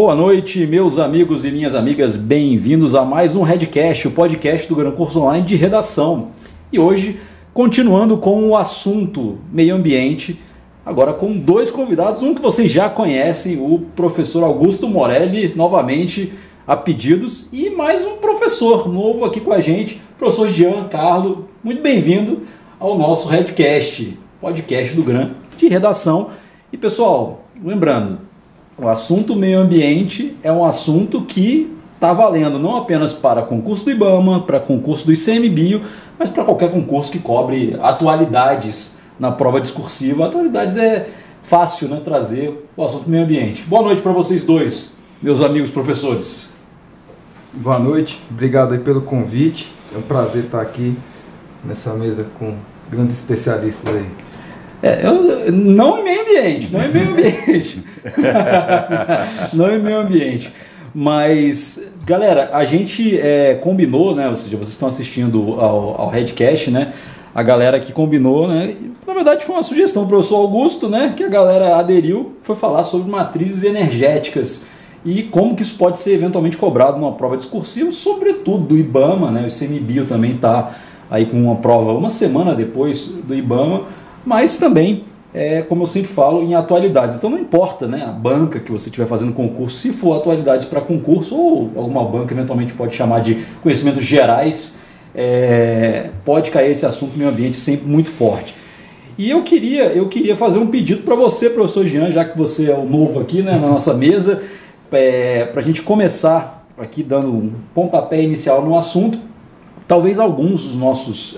Boa noite, meus amigos e minhas amigas, bem-vindos a mais um Redcast, o podcast do Gran Curso Online de redação. E hoje, continuando com o assunto meio ambiente, agora com dois convidados, um que vocês já conhecem, o professor Augusto Morelli, novamente a pedidos, e mais um professor novo aqui com a gente, professor Giancarlo. Muito bem-vindo ao nosso Redcast, podcast do Gran de redação. E pessoal, lembrando, o assunto meio ambiente é um assunto que está valendo não apenas para concurso do IBAMA, para concurso do ICMBio, mas para qualquer concurso que cobre atualidades na prova discursiva. Atualidades é fácil, né, trazer o assunto meio ambiente. Boa noite para vocês dois, meus amigos professores. Boa noite, obrigado aí pelo convite. É um prazer estar aqui nessa mesa com grandes especialistas aí. Não em meio ambiente, não em meio ambiente. Não em meio ambiente. Mas, galera, a gente combinou, né? Ou seja, vocês estão assistindo ao Redcast, né? A galera que combinou, né? Na verdade, foi uma sugestão do professor Augusto, né? Que a galera aderiu, foi falar sobre matrizes energéticas e como que isso pode ser eventualmente cobrado numa prova discursiva, sobretudo do IBAMA, né? O ICMBio também está aí com uma prova uma semana depois do IBAMA, mas também, como eu sempre falo, em atualidades. Então não importa, né, a banca que você estiver fazendo concurso, se for atualidades para concurso, ou alguma banca eventualmente pode chamar de conhecimentos gerais, pode cair esse assunto meio ambiente sempre muito forte. E eu queria fazer um pedido para você, professor Jean, já que você é o novo aqui, né, na nossa mesa, para a gente começar aqui dando um pontapé inicial no assunto. Talvez alguns dos nossos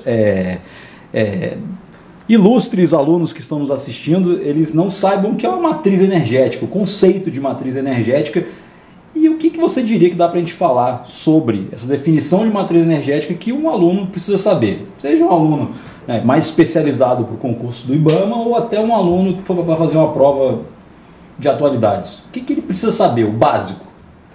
ilustres alunos que estão nos assistindo, eles não saibam o que é uma matriz energética, o conceito de matriz energética, e o que você diria que dá para a gente falar sobre essa definição de matriz energética que um aluno precisa saber, seja um aluno, né, mais especializado para o concurso do IBAMA ou até um aluno que for para fazer uma prova de atualidades. O que ele precisa saber, o básico?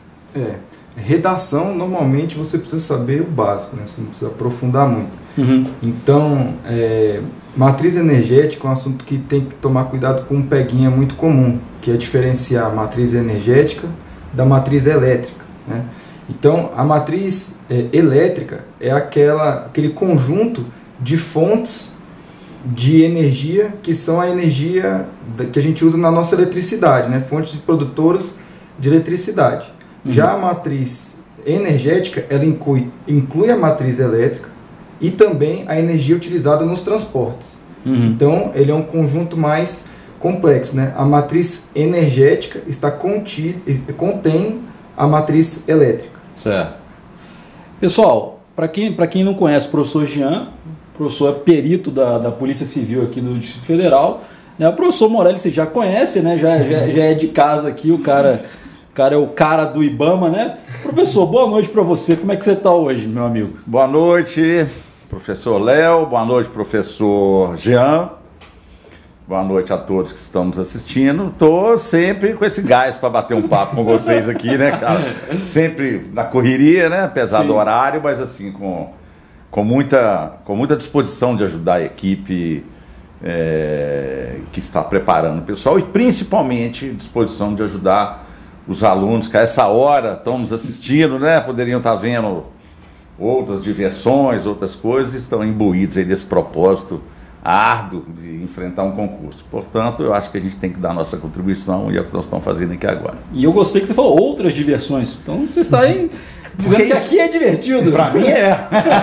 Redação, normalmente você precisa saber o básico, né? Você não precisa aprofundar muito. Uhum. Então, matriz energética é um assunto que tem que tomar cuidado com um peguinha muito comum, que é diferenciar a matriz energética da matriz elétrica, né? Então, a matriz elétrica é aquele conjunto de fontes de energia que são a energia que a gente usa na nossa eletricidade, né? Fontes produtoras de eletricidade. Uhum. Já a matriz energética, ela inclui a matriz elétrica e também a energia utilizada nos transportes. Uhum. Então, ele é um conjunto mais complexo, né? A matriz energética contém a matriz elétrica. Certo. Pessoal, para quem não conhece o professor Jean, o professor é perito da Polícia Civil aqui do Distrito Federal, né? O professor Morelli você já conhece, né? Já é de casa aqui, o cara é o cara do IBAMA, né? Professor, boa noite para você. Como é que você está hoje, meu amigo? Boa noite, professor Léo. Boa noite, professor Jean. Boa noite a todos que estão nos assistindo. Estou sempre com esse gás para bater um papo com vocês aqui, né, cara? Sempre na correria, né? Apesar do horário, mas assim, com muita disposição de ajudar a equipe que está preparando o pessoal e principalmente disposição de ajudar os alunos que a essa hora estão nos assistindo, né? Poderiam estar vendo outras diversões, outras coisas, e estão imbuídos aí desse propósito árduo de enfrentar um concurso. Portanto, eu acho que a gente tem que dar a nossa contribuição e é o que nós estamos fazendo aqui agora. E eu gostei que você falou outras diversões. Então você está aí dizendo que aqui é divertido. Para mim é.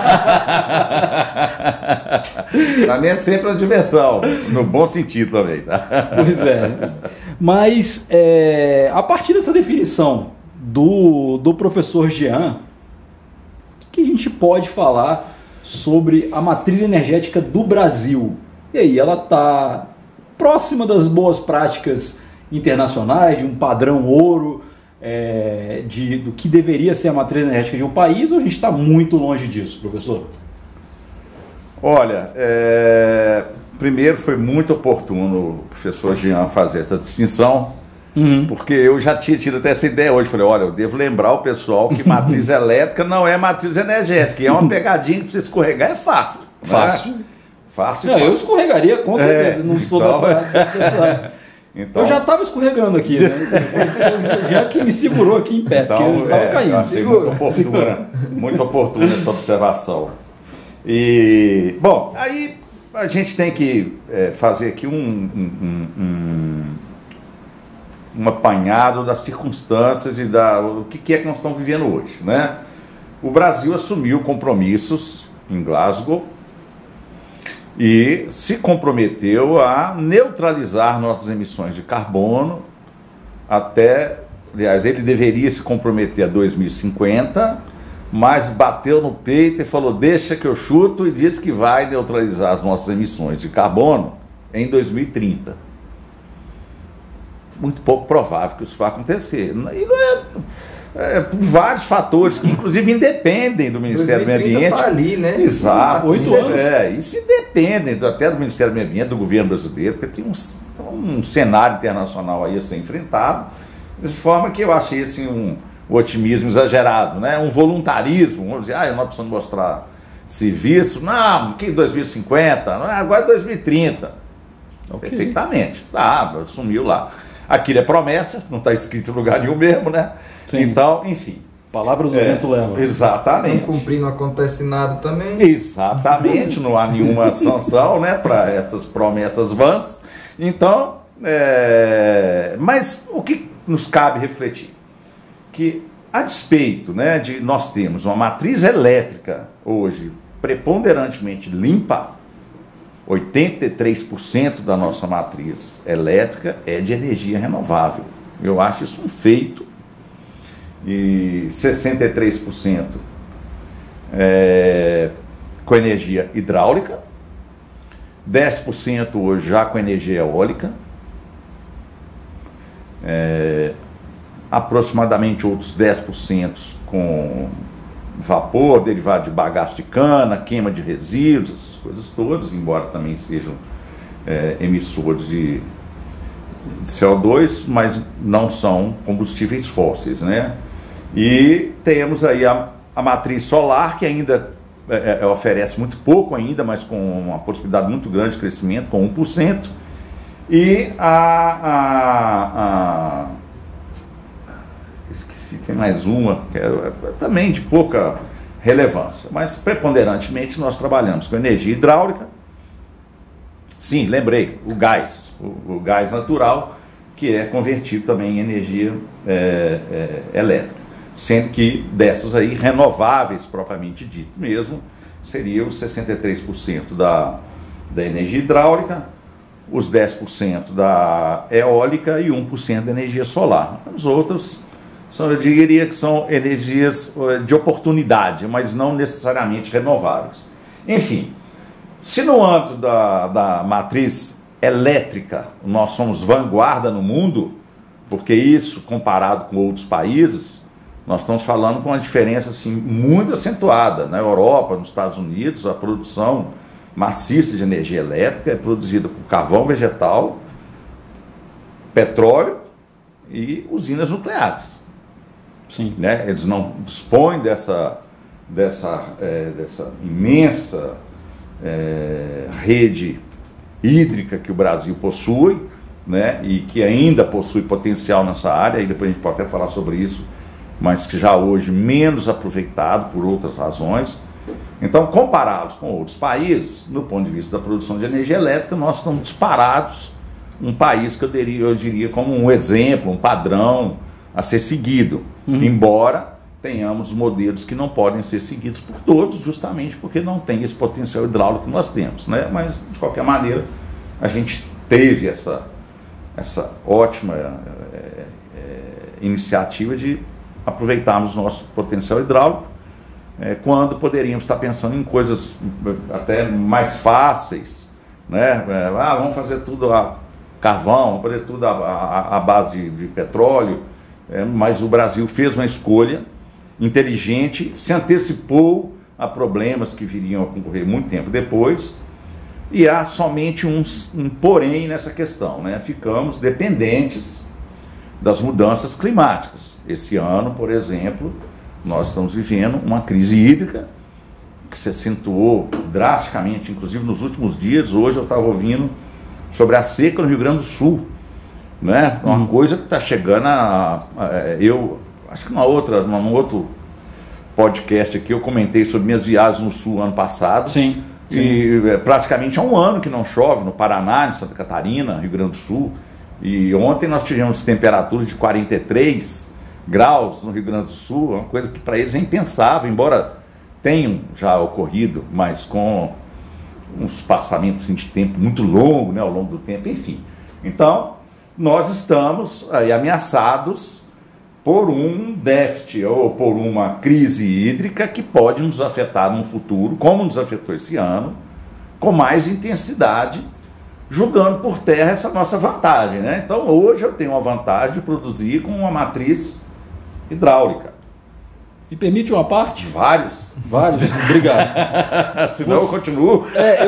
Para mim é sempre uma diversão, no bom sentido também, tá? Pois é. Mas a partir dessa definição do professor Jean, o que a gente pode falar sobre a matriz energética do Brasil? E aí, ela está próxima das boas práticas internacionais, de um padrão ouro, do que deveria ser a matriz energética de um país, ou a gente está muito longe disso, professor? Olha, primeiro foi muito oportuno o professor Jean fazer essa distinção, porque eu já tinha tido até essa ideia hoje. Falei, olha, eu devo lembrar o pessoal que matriz elétrica não é matriz energética, e é uma pegadinha que pra você escorregar é fácil. Fácil. Fácil. Não, eu escorregaria, com certeza, não sou dessa... Então, eu já estava escorregando aqui, né? Já que me segurou aqui em pé, porque eu estava caindo. Eu achei muito oportuna essa observação. E, bom, aí a gente tem que fazer aqui um apanhado das circunstâncias e o que é que nós estamos vivendo hoje, né? O Brasil assumiu compromissos em Glasgow e se comprometeu a neutralizar nossas emissões de carbono aliás, ele deveria se comprometer a 2050, mas bateu no peito e falou, deixa que eu chuto, e diz que vai neutralizar as nossas emissões de carbono em 2030. Muito pouco provável que isso vá acontecer. E não por vários fatores que inclusive independem do Ministério do Meio Ambiente. Tá ali, né? Exato. 8 anos. Isso independem até do Ministério do Meio Ambiente, do governo brasileiro, porque tem um cenário internacional aí a ser enfrentado, de forma que eu achei assim um otimismo exagerado, né? Um voluntarismo, vamos dizer, nós precisamos mostrar serviço, não, que 2050, agora é 2030. Okay. Perfeitamente, assumiu lá. Aquilo é promessa, não está escrito em lugar nenhum mesmo, né? Sim. Então, enfim. Palavras do vento levam. Exatamente. Se não cumprir, não acontece nada também. Exatamente, não há nenhuma sanção, né, para essas promessas vãs. Então, mas o que nos cabe refletir? Que, a despeito, né, de nós termos uma matriz elétrica hoje preponderantemente limpa, 83% da nossa matriz elétrica é de energia renovável. Eu acho isso um feito. E 63% com energia hidráulica, 10% hoje já com energia eólica, aproximadamente outros 10% com vapor, derivado de bagaço de cana, queima de resíduos, essas coisas todas, embora também sejam emissores de CO2, mas não são combustíveis fósseis, né? E temos aí a matriz solar, que ainda oferece muito pouco ainda, mas com uma possibilidade muito grande de crescimento, com 1%, e esqueci, tem mais uma, que é também de pouca relevância, mas preponderantemente nós trabalhamos com energia hidráulica. Sim, lembrei, o gás natural, que é convertido também em energia elétrica, sendo que dessas aí, renováveis propriamente dito mesmo, seria os 63% da energia hidráulica, os 10% da eólica e 1% da energia solar. As outras, eu diria que são energias de oportunidade, mas não necessariamente renováveis. Enfim, se no âmbito da matriz elétrica nós somos vanguarda no mundo, porque isso, comparado com outros países, nós estamos falando com uma diferença assim, muito acentuada. Na Europa, nos Estados Unidos, a produção maciça de energia elétrica é produzida por carvão vegetal, petróleo e usinas nucleares. Sim. Né? Eles não dispõem dessa imensa rede hídrica que o Brasil possui, né? E que ainda possui potencial nessa área, e depois a gente pode até falar sobre isso, mas que já hoje menos aproveitado por outras razões. Então, comparados com outros países, do ponto de vista da produção de energia elétrica, nós estamos disparados, um país que eu diria como um exemplo, um padrão a ser seguido, embora tenhamos modelos que não podem ser seguidos por todos, justamente porque não tem esse potencial hidráulico que nós temos, né? Mas, de qualquer maneira, a gente teve essa ótima iniciativa de aproveitarmos nosso potencial hidráulico, quando poderíamos estar pensando em coisas até mais fáceis, né? Vamos fazer tudo a carvão, vamos fazer tudo a base de petróleo, mas o Brasil fez uma escolha inteligente, se antecipou a problemas que viriam a concorrer muito tempo depois, e há somente um porém nessa questão, né? Ficamos dependentes das mudanças climáticas. Esse ano, por exemplo, nós estamos vivendo uma crise hídrica que se acentuou drasticamente, inclusive nos últimos dias. Hoje eu estava ouvindo sobre a seca no Rio Grande do Sul, né? Uma coisa que está chegando eu acho que num outro podcast aqui eu comentei sobre minhas viagens no Sul ano passado. Sim. E praticamente há um ano que não chove no Paraná, em Santa Catarina, Rio Grande do Sul. E ontem nós tivemos temperaturas de 43 graus no Rio Grande do Sul, uma coisa que para eles é impensável, embora tenham já ocorrido, mas com uns espaçamentos assim, de tempo muito longo, né, ao longo do tempo, enfim. Então, nós estamos aí ameaçados por um déficit ou por uma crise hídrica que pode nos afetar no futuro, como nos afetou esse ano, com mais intensidade, jogando por terra essa nossa vantagem, né? Então, hoje eu tenho a vantagem de produzir com uma matriz hidráulica. Me permite uma parte? Vários. Obrigado. Senão eu continuo.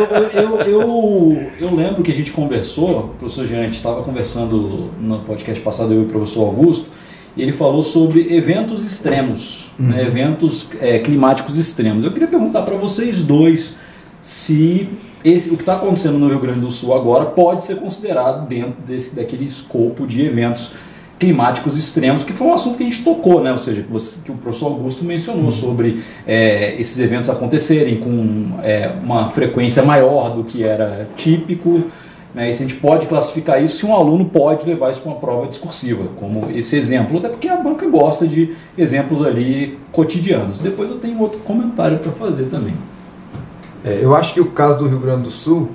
Eu lembro que a gente conversou, o professor Jean, a gente estava conversando no podcast passado, eu e o professor Augusto, e ele falou sobre eventos extremos, né, eventos climáticos extremos. Eu queria perguntar para vocês dois se o que está acontecendo no Rio Grande do Sul agora pode ser considerado dentro daquele escopo de eventos climáticos extremos, que foi um assunto que a gente tocou, né? Ou seja, que o professor Augusto mencionou sobre esses eventos acontecerem com uma frequência maior do que era típico, né? E se a gente pode classificar isso, se um aluno pode levar isso para uma prova discursiva, como esse exemplo, até porque a banca gosta de exemplos ali cotidianos. Depois eu tenho outro comentário para fazer também. Eu acho que o caso do Rio Grande do Sul,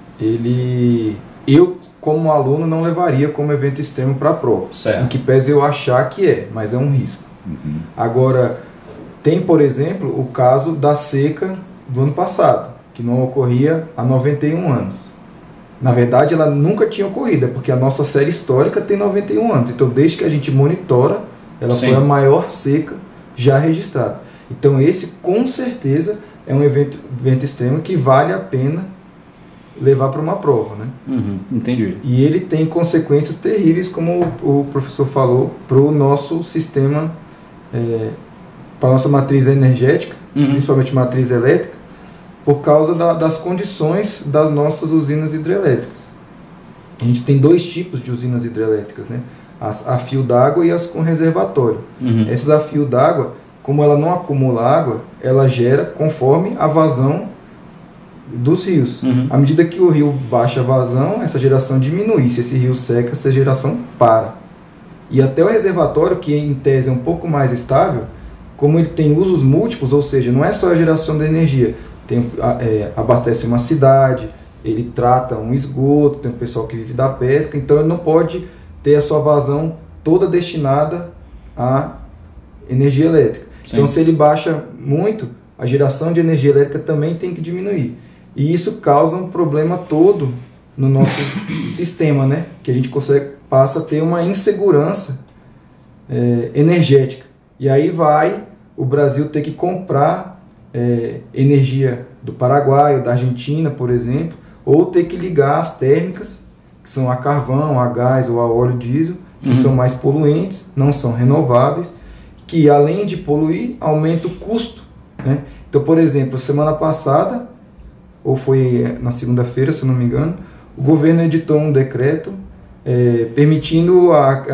eu como aluno não levaria como evento extremo para a prova. Certo. Em que pese eu achar que mas é um risco. Uhum. Agora, tem, por exemplo, o caso da seca do ano passado, que não ocorria há 91 anos. Na verdade, ela nunca tinha ocorrido, porque a nossa série histórica tem 91 anos. Então, desde que a gente monitora, ela Sim. foi a maior seca já registrada. Então, esse, com certeza, é um evento extremo que vale a pena levar para uma prova, né? Uhum, entendi. E ele tem consequências terríveis, como o professor falou, para o nosso sistema, para a nossa matriz energética, principalmente matriz elétrica, por causa das condições das nossas usinas hidrelétricas. A gente tem dois tipos de usinas hidrelétricas, né? As a fio d'água e as com reservatório. Essas a fio d'água, como ela não acumula água, ela gera conforme a vazão dos rios. À medida que o rio baixa a vazão, essa geração diminui. Se esse rio seca, essa geração para. E até o reservatório, que em tese é um pouco mais estável, como ele tem usos múltiplos, ou seja, não é só a geração da energia, abastece uma cidade, ele trata um esgoto, tem um pessoal que vive da pesca, então ele não pode ter a sua vazão toda destinada à energia elétrica. Sim. Então, se ele baixa muito, a geração de energia elétrica também tem que diminuir. E isso causa um problema todo no nosso sistema, né? Que a gente passa a ter uma insegurança energética. E aí vai o Brasil ter que comprar energia do Paraguai, da Argentina, por exemplo, ou ter que ligar as térmicas, que são a carvão, a gás ou a óleo diesel, que são mais poluentes, não são renováveis, que além de poluir, aumenta o custo, né? Então, por exemplo, semana passada, ou foi na segunda-feira, se não me engano, o governo editou um decreto permitindo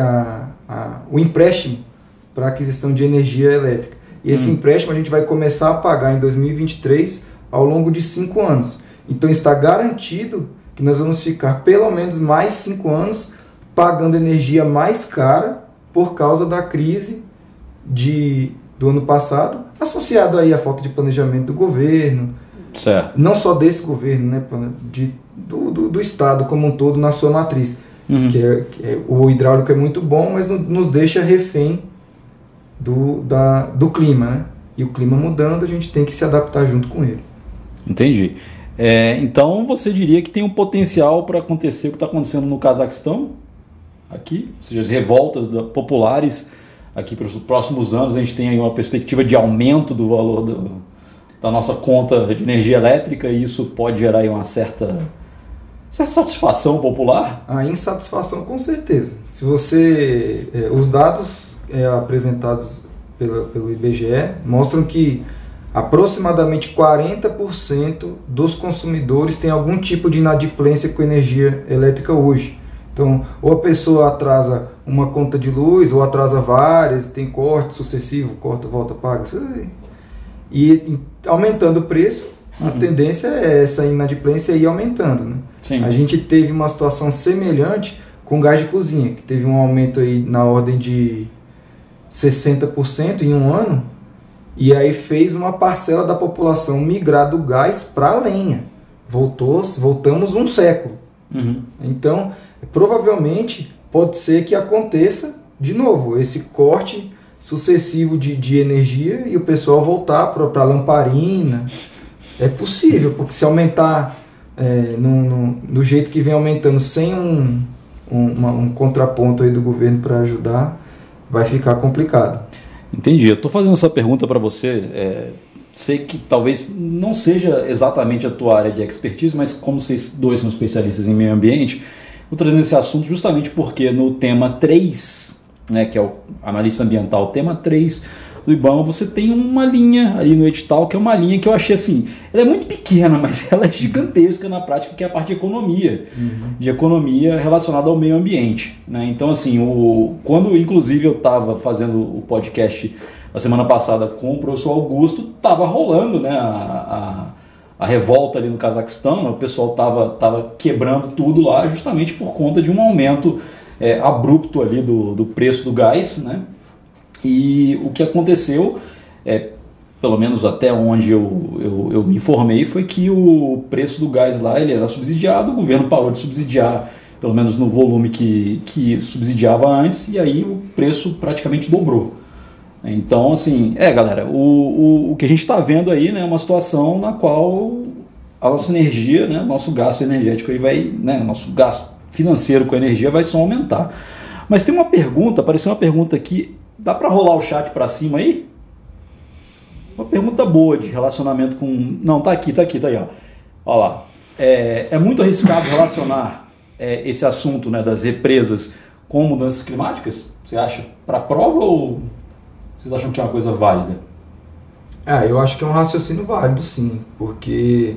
o empréstimo para aquisição de energia elétrica. E esse empréstimo a gente vai começar a pagar em 2023 ao longo de 5 anos. Então está garantido que nós vamos ficar pelo menos mais 5 anos pagando energia mais cara por causa da crise do ano passado, associado aí à falta de planejamento do governo, certo. Não só desse governo, né, do Estado como um todo na sua matriz. O hidráulico é muito bom, mas nos deixa refém do clima, né? E o clima mudando, a gente tem que se adaptar junto com ele. Entendi. Então você diria que tem um potencial para acontecer o que está acontecendo no Cazaquistão, aqui, ou seja, as revoltas populares aqui para os próximos anos. A gente tem aí uma perspectiva de aumento do valor da nossa conta de energia elétrica, e isso pode gerar aí uma certa satisfação popular? A insatisfação, com certeza. Se você os dados apresentados pelo IBGE mostram que aproximadamente 40% dos consumidores têm algum tipo de inadimplência com energia elétrica hoje. Então, ou a pessoa atrasa uma conta de luz, ou atrasa várias, tem corte sucessivo, corta, volta, paga. E aumentando o preço, a tendência é essa inadimplência ir aumentando, né? Sim. A gente teve uma situação semelhante com gás de cozinha, que teve um aumento aí na ordem de 60% em um ano, e aí fez uma parcela da população migrar do gás para a lenha. Voltamos um século. Então, provavelmente, pode ser que aconteça de novo esse corte sucessivo de energia e o pessoal voltar para a lamparina. É possível, porque se aumentar no jeito que vem aumentando, sem um contraponto aí do governo para ajudar, vai ficar complicado. Entendi. Eu estou fazendo essa pergunta para você. Sei que talvez não seja exatamente a tua área de expertise, mas como vocês dois são especialistas em meio ambiente, estou trazendo esse assunto justamente porque no tema 3, né, que é o analista ambiental, tema 3 do IBAMA, você tem uma linha ali no edital, que é uma linha que eu achei assim, ela é muito pequena, mas ela é gigantesca na prática, que é a parte de economia, de economia relacionada ao meio ambiente, né? Então assim, quando inclusive eu estava fazendo o podcast a semana passada com o professor Augusto, estava rolando, né, a revolta ali no Cazaquistão, né? O pessoal estava quebrando tudo lá justamente por conta de um aumento abrupto ali do preço do gás, né? E o que aconteceu, pelo menos até onde eu me informei, foi que o preço do gás lá ele era subsidiado, o governo parou de subsidiar, pelo menos no volume que subsidiava antes, e aí o preço praticamente dobrou. Então, assim, galera, o que a gente está vendo aí, né, é uma situação na qual a nossa energia, né, nosso gasto energético aí vai, né, nosso gasto financeiro com a energia vai só aumentar. Mas tem uma pergunta, apareceu uma pergunta aqui, dá para rolar o chat para cima aí? Uma pergunta boa de relacionamento com... Não, tá aqui aí, ó. Olha lá. É muito arriscado relacionar esse assunto, né, das represas com mudanças climáticas? Você acha? Para prova ou vocês acham que é uma coisa válida? Eu acho que é um raciocínio válido, sim, porque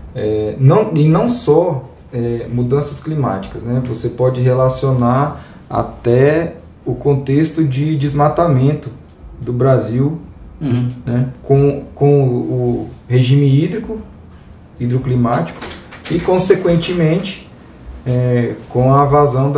não só mudanças climáticas, né? Você pode relacionar até o contexto de desmatamento do Brasil, né? com o regime hidroclimático e, consequentemente, com a vazão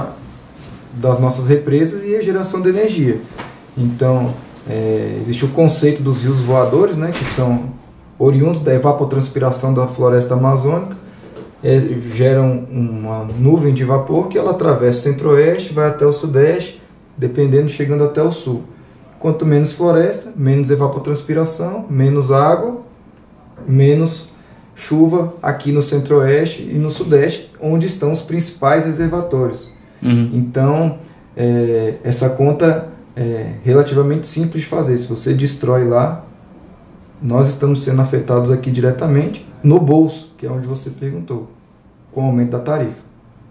das nossas represas e a geração de energia. Então, existe o conceito dos rios voadores, né, que são oriundos da evapotranspiração da floresta amazônica, geram uma nuvem de vapor que ela atravessa o centro-oeste, vai até o sudeste, dependendo, chegando até o sul. Quanto menos floresta, menos evapotranspiração, menos água, menos chuva aqui no centro-oeste e no sudeste, onde estão os principais reservatórios. Então, essa conta é relativamente simples de fazer. Se você destrói lá, nós estamos sendo afetados aqui diretamente no bolso, que é onde você perguntou, com o aumento da tarifa.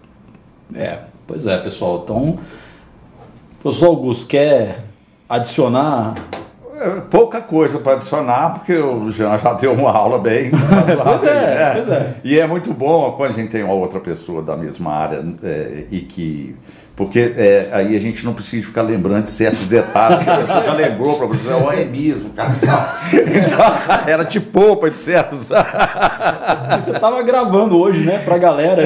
Pois é, pessoal. Então, o professor Augusto quer adicionar? Pouca coisa para adicionar, porque o Jean já deu uma aula bem. Pois é. E é muito bom quando a gente tem uma outra pessoa da mesma área e que... Porque aí a gente não precisa ficar lembrando de certos detalhes que a pessoa já lembrou para você. É mesmo, cara. Então, ela te poupa de certos... Você estava gravando hoje, né, para a galera.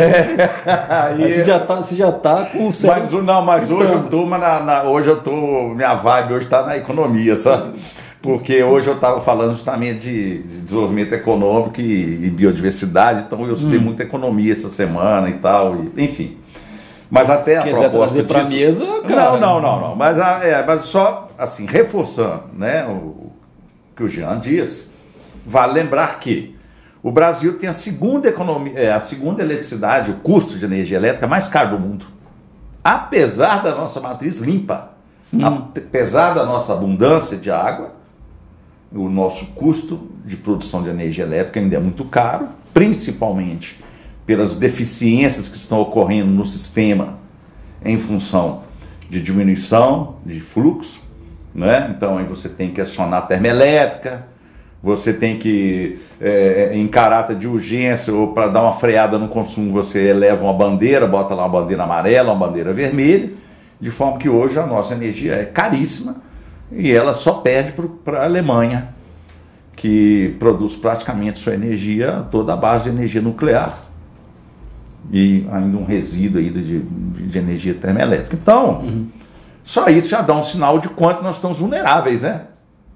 Você já tá com o cérebro... Mas hoje eu tô... Minha vibe hoje está na economia, sabe? Porque hoje eu estava falando justamente de desenvolvimento econômico e biodiversidade, então eu estudei muita economia essa semana e tal, Enfim. Mas até a trazer proposta para a mesa, cara... Não. Mas só, assim, reforçando, né, o que o Jean disse, vale lembrar que o Brasil tem a segunda eletricidade, o custo de energia elétrica mais caro do mundo. Apesar da nossa matriz limpa, apesar da nossa abundância de água, o nosso custo de produção de energia elétrica ainda é muito caro, principalmente pelas deficiências que estão ocorrendo no sistema em função de diminuição de fluxo, né? Então aí você tem que acionar a termoelétrica, você tem que, em caráter de urgência ou para dar uma freada no consumo, você eleva uma bandeira, bota lá uma bandeira amarela, uma bandeira vermelha, de forma que hoje a nossa energia é caríssima e ela só perde para a Alemanha, que produz praticamente sua energia toda à base de energia nuclear e ainda um resíduo aí de energia termoelétrica. Então, só isso já dá um sinal de quanto nós estamos vulneráveis, né?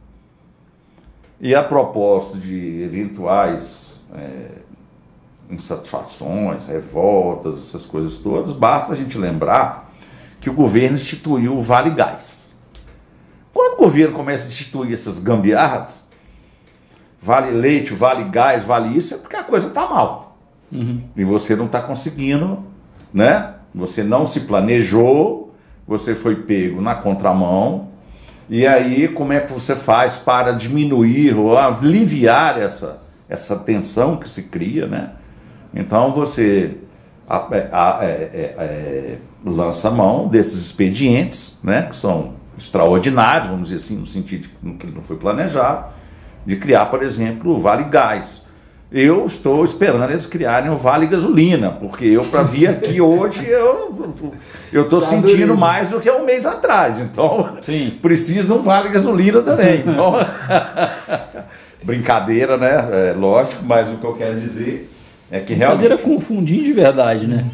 E a propósito de eventuais insatisfações, revoltas, essas coisas todas, basta a gente lembrar que o governo instituiu o Vale Gás. Quando o governo começa a instituir essas gambiarras, vale leite, vale gás, vale isso, é porque a coisa está mal. E você não está conseguindo, né? Você não se planejou, você foi pego na contramão. E aí, como é que você faz para diminuir ou aliviar essa tensão que se cria, né? Então, você lança mão desses expedientes, né? Que são extraordinários, vamos dizer assim, no sentido de que ele não foi planejado, de criar, por exemplo, o Vale Gás. Eu estou esperando eles criarem o Vale Gasolina, porque eu, para vir aqui hoje, eu estou sentindo mais do que um mês atrás. Então, preciso de um Vale Gasolina também. Então, brincadeira, né? Lógico, mas o que eu quero dizer é que realmente... Brincadeira confundindo de verdade, né?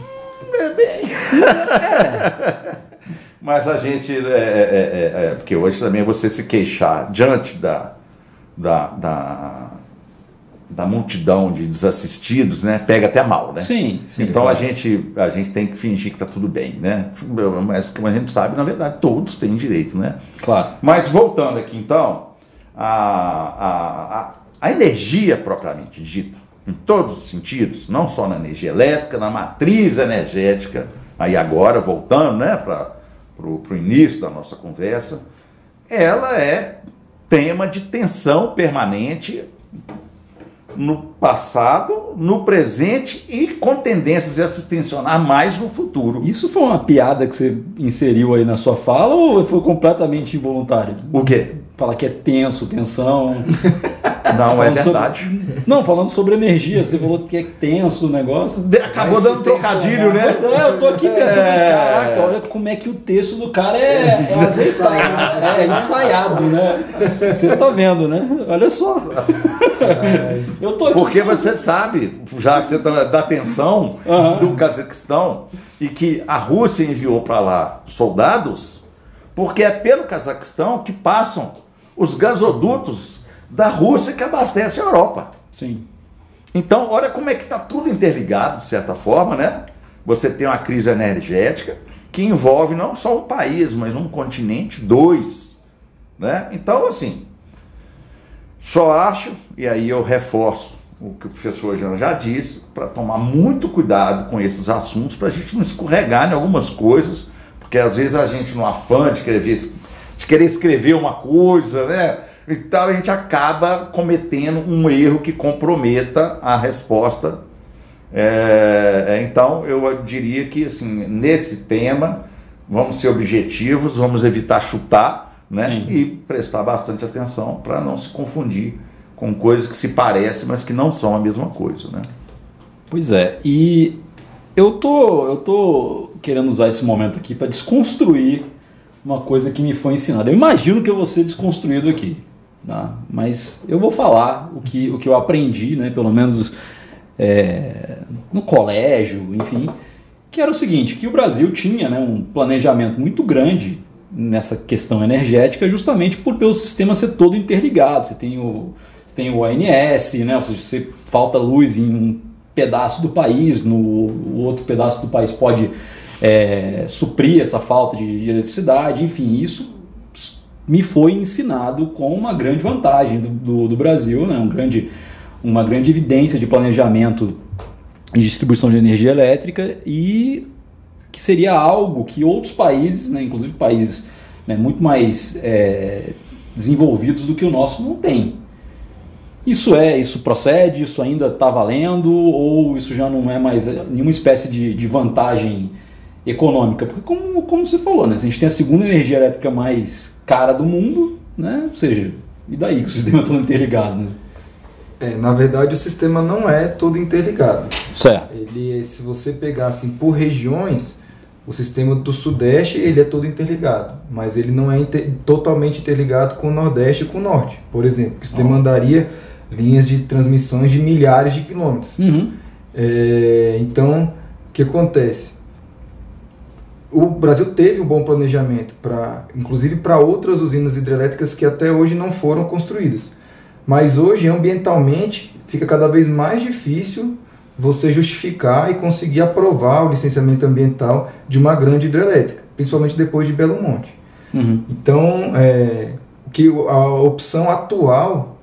Mas a gente... porque hoje também você se queixar diante da multidão de desassistidos, né? Pega até mal, né? Sim. Então claro. a gente tem que fingir que está tudo bem, né? Mas como a gente sabe, na verdade, todos têm direito, né? Claro. Mas voltando aqui, então, a energia propriamente dita, em todos os sentidos, não só na energia elétrica, na matriz energética, aí agora, voltando, né, para o início da nossa conversa, ela é tema de tensão permanente no passado, no presente e com tendências de se tensionar mais no futuro. Isso foi uma piada que você inseriu aí na sua fala ou foi completamente involuntário? O quê? Falar que é tenso, tensão... Não, é verdade. Não, falando sobre energia, você falou que é tenso o negócio. Acabou dando trocadilho, né? Mas eu tô aqui pensando, caraca, olha como é que o texto do cara é azeitado, é ensaiado, né? Você tá vendo, né? Olha só. Eu tô aqui porque você sabe, já que você tá da tensão do Cazaquistão e que a Rússia enviou para lá soldados, porque é pelo Cazaquistão que passam os gasodutos da Rússia que abastece a Europa. Sim. Então, olha como é que está tudo interligado, de certa forma, né? Você tem uma crise energética que envolve não só um país, mas um continente, 2. Né? Então, assim, só acho, e aí eu reforço o que o professor Jean já disse, para tomar muito cuidado com esses assuntos, para a gente não escorregar em algumas coisas, porque às vezes a gente, no afã de querer escrever uma coisa, né? Então a gente acaba cometendo um erro que comprometa a resposta. Então eu diria que assim, nesse tema vamos ser objetivos, vamos evitar chutar, né? E prestar bastante atenção para não se confundir com coisas que se parecem, mas que não são a mesma coisa, né? Pois é, e eu tô querendo usar esse momento aqui para desconstruir uma coisa que me foi ensinada. Eu imagino que eu vou ser desconstruído aqui. Tá? Mas eu vou falar o que eu aprendi, né, pelo menos no colégio, enfim, que era o seguinte, que o Brasil tinha, né, um planejamento muito grande nessa questão energética, justamente por o sistema ser todo interligado. Você tem o ANS, né, ou seja, você falta luz em um pedaço do país, o outro pedaço do país pode suprir essa falta de eletricidade, enfim, isso me foi ensinado com uma grande vantagem do Brasil, né? Uma grande evidência de planejamento e distribuição de energia elétrica, e que seria algo que outros países, né, inclusive países, né, muito mais desenvolvidos do que o nosso, não têm. Isso procede, isso ainda está valendo, ou isso já não é mais nenhuma espécie de vantagem econômica? Porque como você falou, né, a gente tem a segunda energia elétrica mais cara do mundo, né? Ou seja, e daí que o sistema é todo interligado, né? Na verdade, o sistema não é todo interligado. Certo. Se você pegar assim, por regiões, o sistema do Sudeste ele é todo interligado, mas ele não é totalmente interligado com o Nordeste e com o Norte, por exemplo, que isso demandaria linhas de transmissões de milhares de quilômetros. Então, o que acontece? O Brasil teve um bom planejamento, inclusive para outras usinas hidrelétricas que até hoje não foram construídas. Mas hoje, ambientalmente, fica cada vez mais difícil você justificar e conseguir aprovar o licenciamento ambiental de uma grande hidrelétrica, principalmente depois de Belo Monte. Então, a opção atual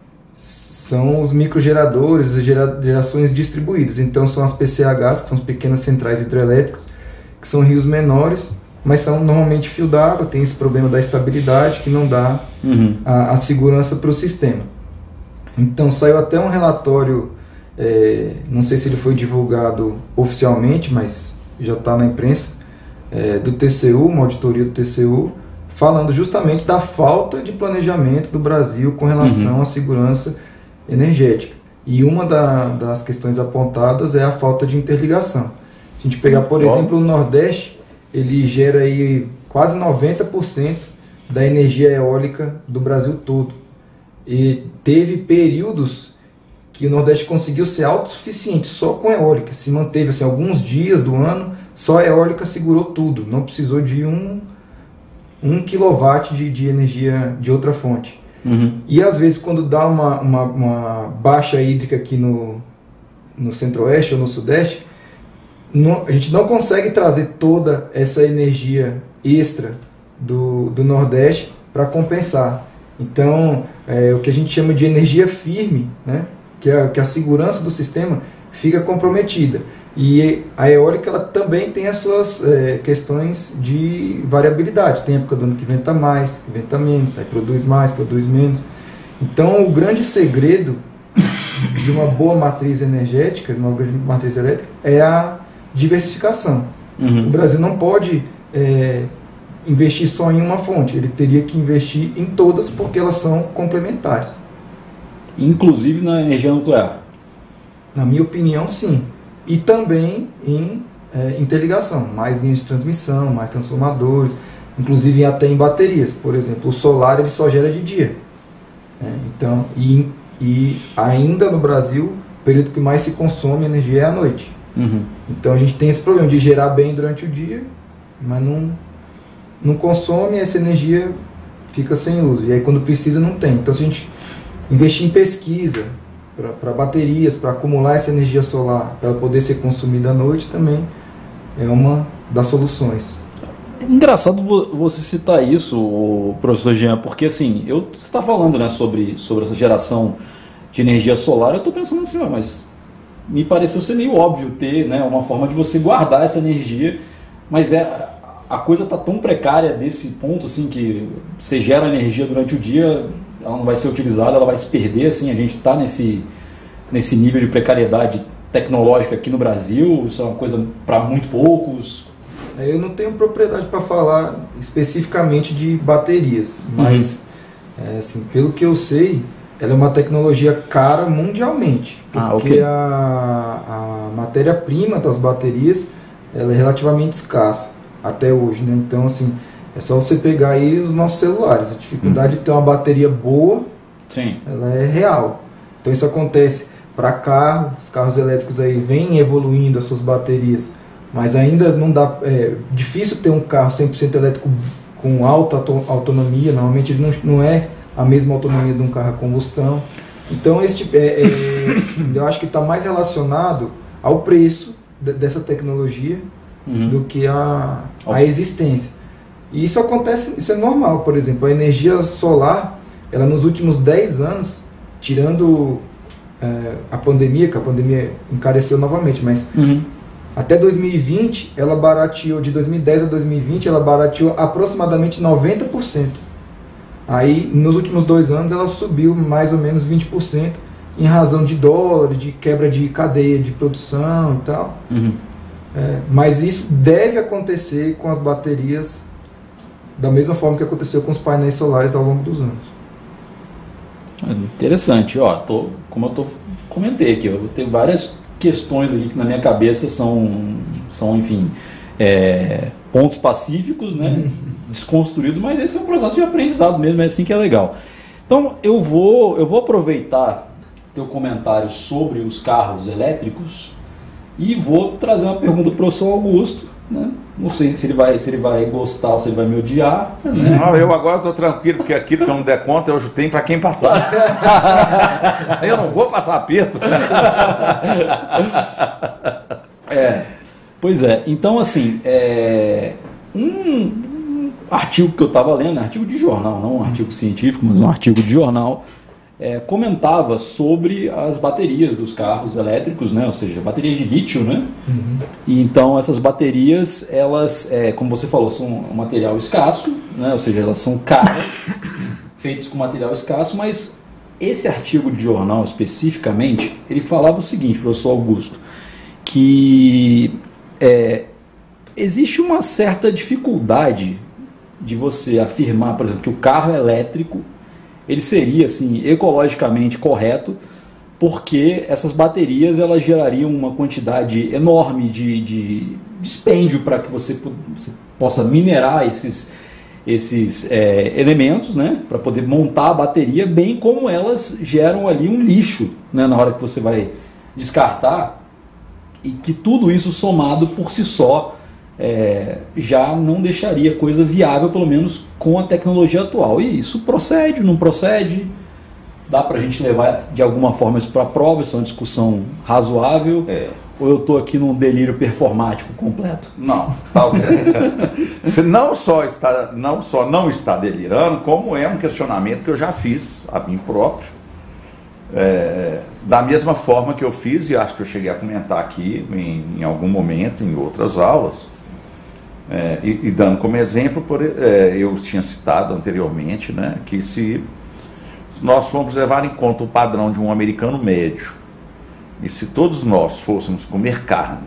são os microgeradores, as gerações distribuídas. Então, são as PCHs, que são as pequenas centrais hidrelétricas, que são rios menores, mas são normalmente fio d'água, tem esse problema da estabilidade que não dá a segurança para o sistema. Então saiu até um relatório, não sei se ele foi divulgado oficialmente, mas já está na imprensa, do TCU, uma auditoria do TCU, falando justamente da falta de planejamento do Brasil com relação à segurança energética. E uma das questões apontadas é a falta de interligação. Se a gente pegar, por exemplo, o Nordeste, ele gera aí quase 90% da energia eólica do Brasil todo. E teve períodos que o Nordeste conseguiu ser autossuficiente só com eólica. Se manteve assim, alguns dias do ano, só a eólica segurou tudo. Não precisou de um quilowatt de energia de outra fonte. E às vezes quando dá uma baixa hídrica aqui no Centro-Oeste ou no Sudeste, a gente não consegue trazer toda essa energia extra do Nordeste para compensar. Então, o que a gente chama de energia firme, né, que a segurança do sistema fica comprometida. E a eólica ela também tem as suas questões de variabilidade. Tem época do ano que venta mais, que venta menos, aí produz mais, produz menos. Então, o grande segredo de uma boa matriz energética, de uma grande matriz elétrica, é a diversificação. O Brasil não pode investir só em uma fonte, ele teria que investir em todas porque elas são complementares. Inclusive na energia nuclear? Na minha opinião, sim. E também em interligação, mais linhas de transmissão, mais transformadores, inclusive até em baterias. Por exemplo, o solar ele só gera de dia. Então, e ainda no Brasil, o período que mais se consome energia é à noite. Então a gente tem esse problema de gerar bem durante o dia, mas não consome, essa energia fica sem uso. E aí quando precisa não tem. Então se a gente investir em pesquisa para baterias, para acumular essa energia solar, para ela poder ser consumida à noite, também é uma das soluções. É engraçado você citar isso, professor Jean, porque assim, você está falando, né, sobre essa geração de energia solar, eu estou pensando assim, mas me pareceu ser meio óbvio ter, né, uma forma de você guardar essa energia, mas a coisa está tão precária desse ponto, assim, que você gera energia durante o dia, ela não vai ser utilizada, ela vai se perder, assim, a gente está nesse nível de precariedade tecnológica aqui no Brasil, isso é uma coisa para muito poucos. Eu não tenho propriedade para falar especificamente de baterias, mas assim, pelo que eu sei, ela é uma tecnologia cara mundialmente, porque a matéria-prima das baterias ela é relativamente escassa até hoje, né? Então assim, é só você pegar aí os nossos celulares, a dificuldade de ter uma bateria boa, sim, ela é real. Então isso acontece para carro, os carros elétricos aí vêm evoluindo as suas baterias, mas ainda não dá, é difícil ter um carro 100% elétrico com alta autonomia, normalmente ele não é a mesma autonomia de um carro a combustão. Então eu acho que está mais relacionado ao preço dessa tecnologia do que a existência. E isso acontece, isso é normal. Por exemplo, a energia solar, ela nos últimos 10 anos, tirando a pandemia, que a pandemia encareceu novamente, mas até 2020, ela barateou, de 2010 a 2020, ela barateou aproximadamente 90%. Aí, nos últimos 2 anos, ela subiu mais ou menos 20%, em razão de dólar, de quebra de cadeia de produção e tal. Mas isso deve acontecer com as baterias da mesma forma que aconteceu com os painéis solares ao longo dos anos. Interessante, ó, como eu comentei aqui, eu tenho várias questões aqui que na minha cabeça são enfim, pontos pacíficos, né, desconstruídos, mas esse é um processo de aprendizado mesmo, é assim que é legal. Então eu vou aproveitar teu comentário sobre os carros elétricos e vou trazer uma pergunta para o professor Augusto, né? Não sei se ele vai gostar ou se ele vai me odiar. Né? Não, eu agora estou tranquilo, porque aquilo que eu não der conta, eu tenho para quem passar. Eu não vou passar aperto. Pois é, então assim, um artigo que eu estava lendo, artigo de jornal, não um artigo científico, mas um artigo de jornal, comentava sobre as baterias dos carros elétricos, né? Ou seja, baterias de lítio, né? Uhum. E então essas baterias, elas, como você falou, são um material escasso, né? Ou seja, elas são caras, feitas com material escasso, mas esse artigo de jornal especificamente, ele falava o seguinte, professor Augusto, que existe uma certa dificuldade de você afirmar, por exemplo, que o carro elétrico ele seria assim, ecologicamente correto, porque essas baterias elas gerariam uma quantidade enorme de dispêndio para que você possa minerar esses elementos, né, para poder montar a bateria, bem como elas geram ali um lixo, né, na hora que você vai descartar, e que tudo isso somado por si só já não deixaria coisa viável, pelo menos com a tecnologia atual. E isso procede, não procede? Dá para a gente levar de alguma forma isso para a prova? Isso é uma discussão razoável? Ou eu estou aqui num delírio performático completo? Não, talvez. Você não só não está delirando, como é um questionamento que eu já fiz a mim próprio. Da mesma forma que eu fiz, e acho que eu cheguei a comentar aqui em algum momento, em outras aulas, e dando como exemplo, eu tinha citado anteriormente, né, que se nós formos levar em conta o padrão de um americano médio, e se todos nós fôssemos comer carne,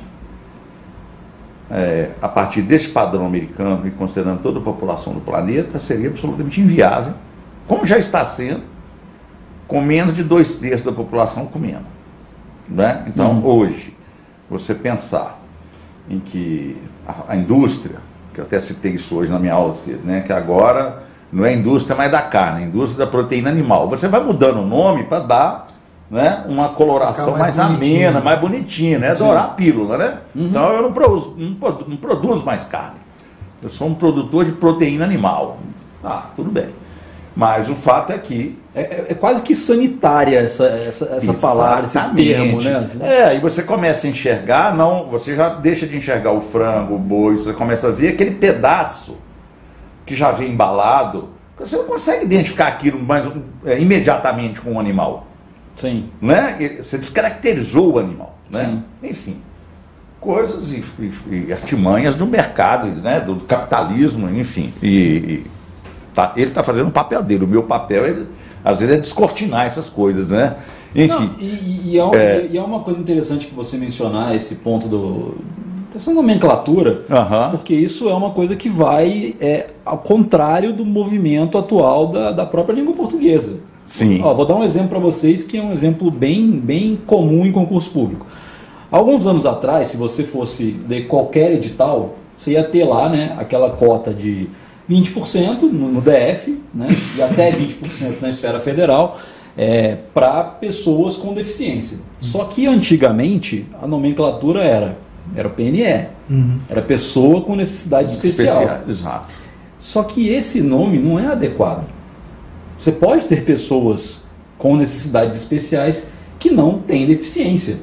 a partir desse padrão americano, e considerando toda a população do planeta, seria absolutamente inviável, como já está sendo, com menos de 2/3 da população comendo. Né? Então, hoje, você pensar em que a indústria, que eu até citei isso hoje na minha aula, né, que agora não é a indústria mais da carne, é a indústria da proteína animal. Você vai mudando o nome para dar, né, uma coloração mais amena, mais bonitinha, né? Dourar a pílula, né? Uhum. Então eu não produzo mais carne. Eu sou um produtor de proteína animal. Tudo bem. Mas o fato é que... É quase que sanitária essa palavra, esse termo, né? E você começa a enxergar, você já deixa de enxergar o frango, o boi, você começa a ver aquele pedaço que já vem embalado, você não consegue identificar aquilo imediatamente com o animal. Sim. Né? Você descaracterizou o animal. Né? Enfim, coisas e artimanhas do mercado, né? do capitalismo, enfim. Ele está fazendo o papel dele. O meu papel, às vezes, é descortinar essas coisas, né? Enfim. Não, é uma coisa interessante que você mencionar esse ponto dessa nomenclatura, porque isso é uma coisa que vai ao contrário do movimento atual da própria língua portuguesa. Sim. Vou dar um exemplo para vocês, que é um exemplo bem comum em concurso público. Alguns anos atrás, se você fosse ler qualquer edital, você ia ter lá, né, aquela cota de 20% no DF, né, e até 20% na esfera federal, para pessoas com deficiência. Só que antigamente a nomenclatura era o PNE, era pessoa com necessidade especial. Exato. Só que esse nome não é adequado. Você pode ter pessoas com necessidades especiais que não têm deficiência.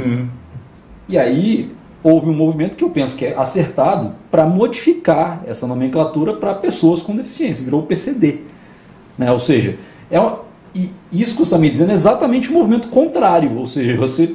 E aí houve um movimento que eu penso que é acertado para modificar essa nomenclatura para pessoas com deficiência, virou o PCD. Né? Ou seja, isso que você está me dizendo é exatamente o movimento contrário, ou seja, você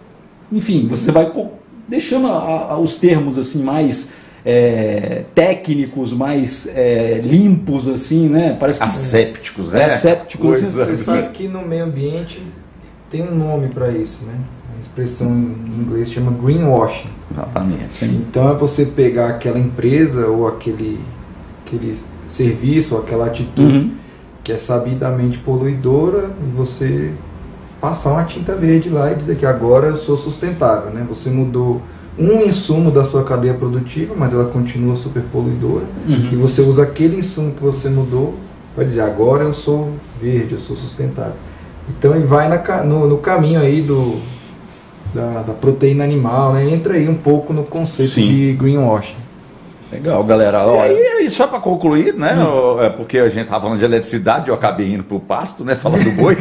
vai deixando os termos assim mais técnicos, mais limpos, assim, né? Parece que assépticos, assépticos. Você sabe que no meio ambiente tem um nome para isso, né? A expressão em inglês chama greenwashing. Exatamente. Sim. Então é você pegar aquela empresa ou aquele serviço ou aquela atitude que é sabidamente poluidora, e você passar uma tinta verde lá e dizer que agora eu sou sustentável, né? Você mudou um insumo da sua cadeia produtiva, mas ela continua super poluidora, e você usa aquele insumo que você mudou para dizer, agora eu sou verde, eu sou sustentável. Então ele vai no caminho aí da proteína animal, né? Entra aí um pouco no conceito de greenwashing. Legal, galera. Olha. E aí, só para concluir, né? Porque a gente estava falando de eletricidade, eu acabei indo para o pasto, né? Falando do boi.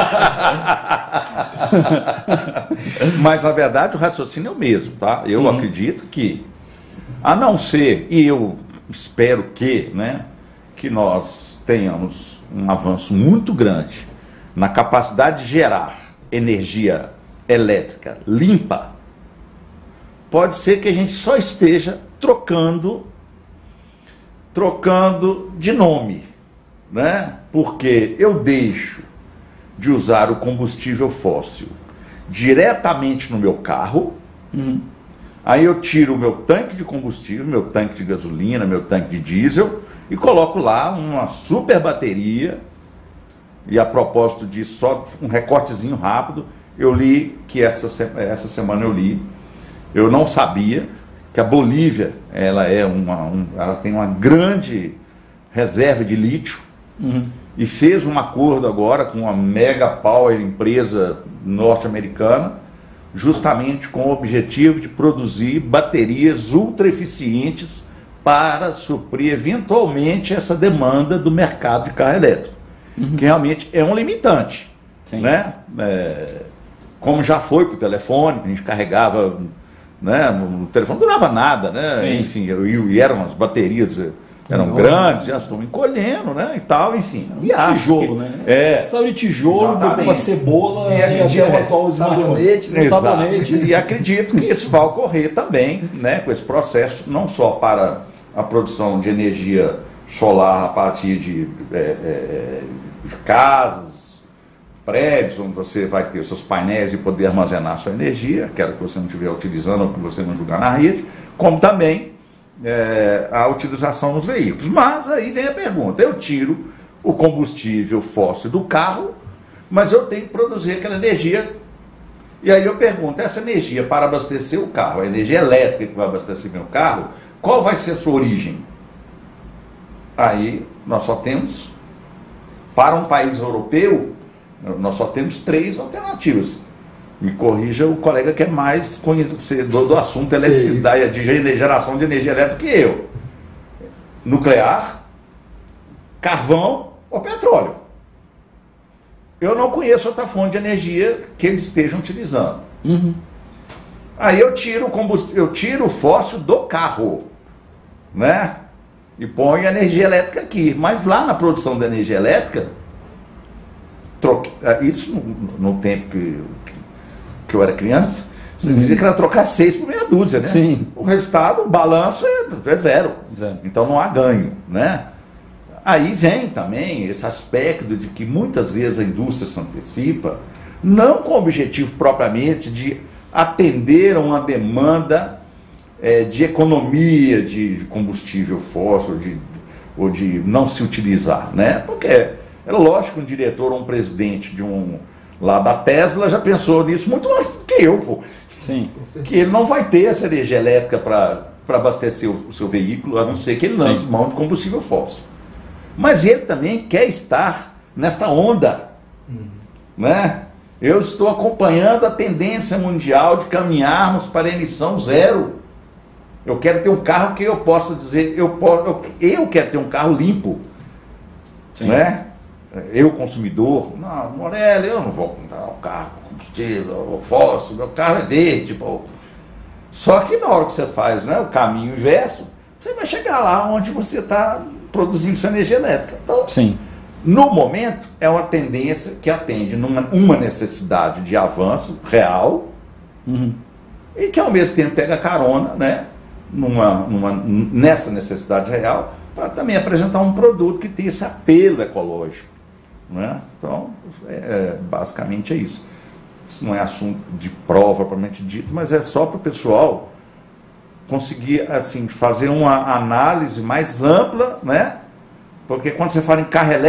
Mas, na verdade, o raciocínio é o mesmo, tá? Eu acredito que, a não ser, e eu espero que, né? Que nós tenhamos um avanço muito grande na capacidade de gerar energia elétrica limpa, pode ser que a gente só esteja trocando de nome, né? Porque eu deixo de usar o combustível fóssil diretamente no meu carro, aí eu tiro o meu tanque de combustível, meu tanque de gasolina, meu tanque de diesel e coloco lá uma super bateria. E a propósito disso, só um recortezinho rápido, eu li que essa semana eu não sabia que a Bolívia, ela tem uma grande reserva de lítio, e fez um acordo agora com uma mega power empresa norte-americana, justamente com o objetivo de produzir baterias ultra eficientes para suprir eventualmente essa demanda do mercado de carro elétrico, que realmente é um limitante, né? Como já foi para o telefone, a gente carregava, né? O telefone não durava nada, né? Enfim, e eram as baterias, eram grandes, elas estão encolhendo, né? E tal, enfim. E tijolo, né? Saiu de tijolo, depois uma cebola e até o atual sabonete, né? Sabonete. E acredito que isso vai ocorrer também, né? Com esse processo, não só para a produção de energia solar a partir de casas, prédios, onde você vai ter os seus painéis e poder armazenar a sua energia, aquela que você não estiver utilizando ou que você não jogar na rede, como também a utilização nos veículos. Mas aí vem a pergunta, eu tiro o combustível fóssil do carro, mas eu tenho que produzir aquela energia, e aí eu pergunto, essa energia para abastecer o carro, a energia elétrica que vai abastecer meu carro, qual vai ser a sua origem? Aí nós só temos, para um país europeu, nós só temos 3 alternativas. Me corrija o colega que é mais conhecedor do assunto eletricidade, de geração de energia elétrica que eu. Nuclear, carvão ou petróleo. Eu não conheço outra fonte de energia que eles estejam utilizando. Aí eu tiro o fóssil do carro, né? E ponho a energia elétrica aqui. Mas lá na produção da energia elétrica, isso no tempo que eu era criança, você dizia que era trocar 6 por meia dúzia, né? Sim. O resultado, o balanço é zero. Então não há ganho, né? Aí vem também esse aspecto de que muitas vezes a indústria se antecipa, não com o objetivo propriamente de atender a uma demanda de economia de combustível fóssil ou de não se utilizar, né? Porque é lógico que um diretor ou um presidente lá da Tesla já pensou nisso muito mais do que eu, pô. Sim. Que ele não vai ter essa energia elétrica para abastecer o seu veículo, a não ser que ele lance mão de combustível fóssil. Mas ele também quer estar nesta onda, né? Eu estou acompanhando a tendência mundial de caminharmos para emissão zero. Eu quero ter um carro que eu possa dizer, eu quero ter um carro limpo, né? Eu, consumidor, não, Morelli, eu não vou comprar um carro com combustível fóssil, meu carro é verde, pô. Só que na hora que você faz, né, o caminho inverso, você vai chegar lá onde você está produzindo sua energia elétrica. Então, no momento, é uma tendência que atende uma necessidade de avanço real e que ao mesmo tempo pega carona, né, nessa necessidade real, para também apresentar um produto que tem esse apelo ecológico, né? Então, basicamente é isso. Isso não é assunto de prova propriamente dito, mas é só para o pessoal conseguir assim, fazer uma análise mais ampla, né? Porque quando você fala em carro elétrico,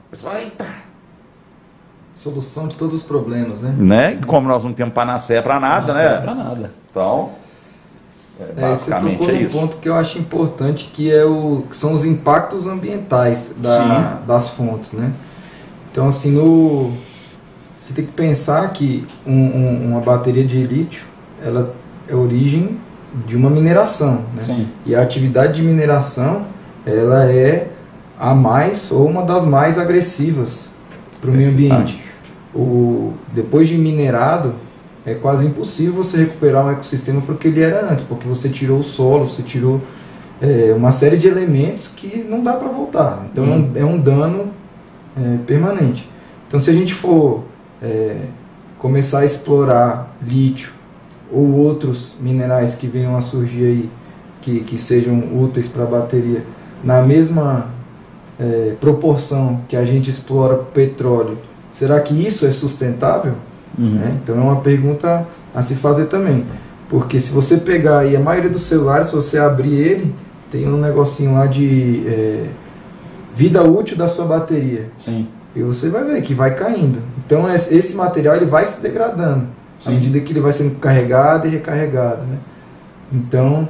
Pessoal, eita! Solução de todos os problemas, né? Né? Como nós não temos panaceia para nada, né? Para nada. Então, basicamente você tocou isso. Um ponto que eu acho importante, que são os impactos ambientais das fontes, né? Então, assim, você tem que pensar que uma bateria de lítio, ela é origem de uma mineração, né? Sim. E a atividade de mineração, ela é a mais ou uma das mais agressivas para o meio ambiente. Depois de minerado, é quase impossível você recuperar um ecossistema porque ele era antes, porque você tirou o solo, você tirou uma série de elementos que não dá para voltar. Então é um dano permanente. Então, se a gente for começar a explorar lítio ou outros minerais que venham a surgir aí, que sejam úteis para a bateria, na mesma proporção que a gente explora petróleo, será que isso é sustentável? Então é uma pergunta a se fazer também. Porque se você pegar aí a maioria dos celulares, se você abrir ele, tem um negocinho lá de vida útil da sua bateria. Sim. E você vai ver que vai caindo. Então esse material ele vai se degradando à medida que ele vai sendo carregado e recarregado, né? Então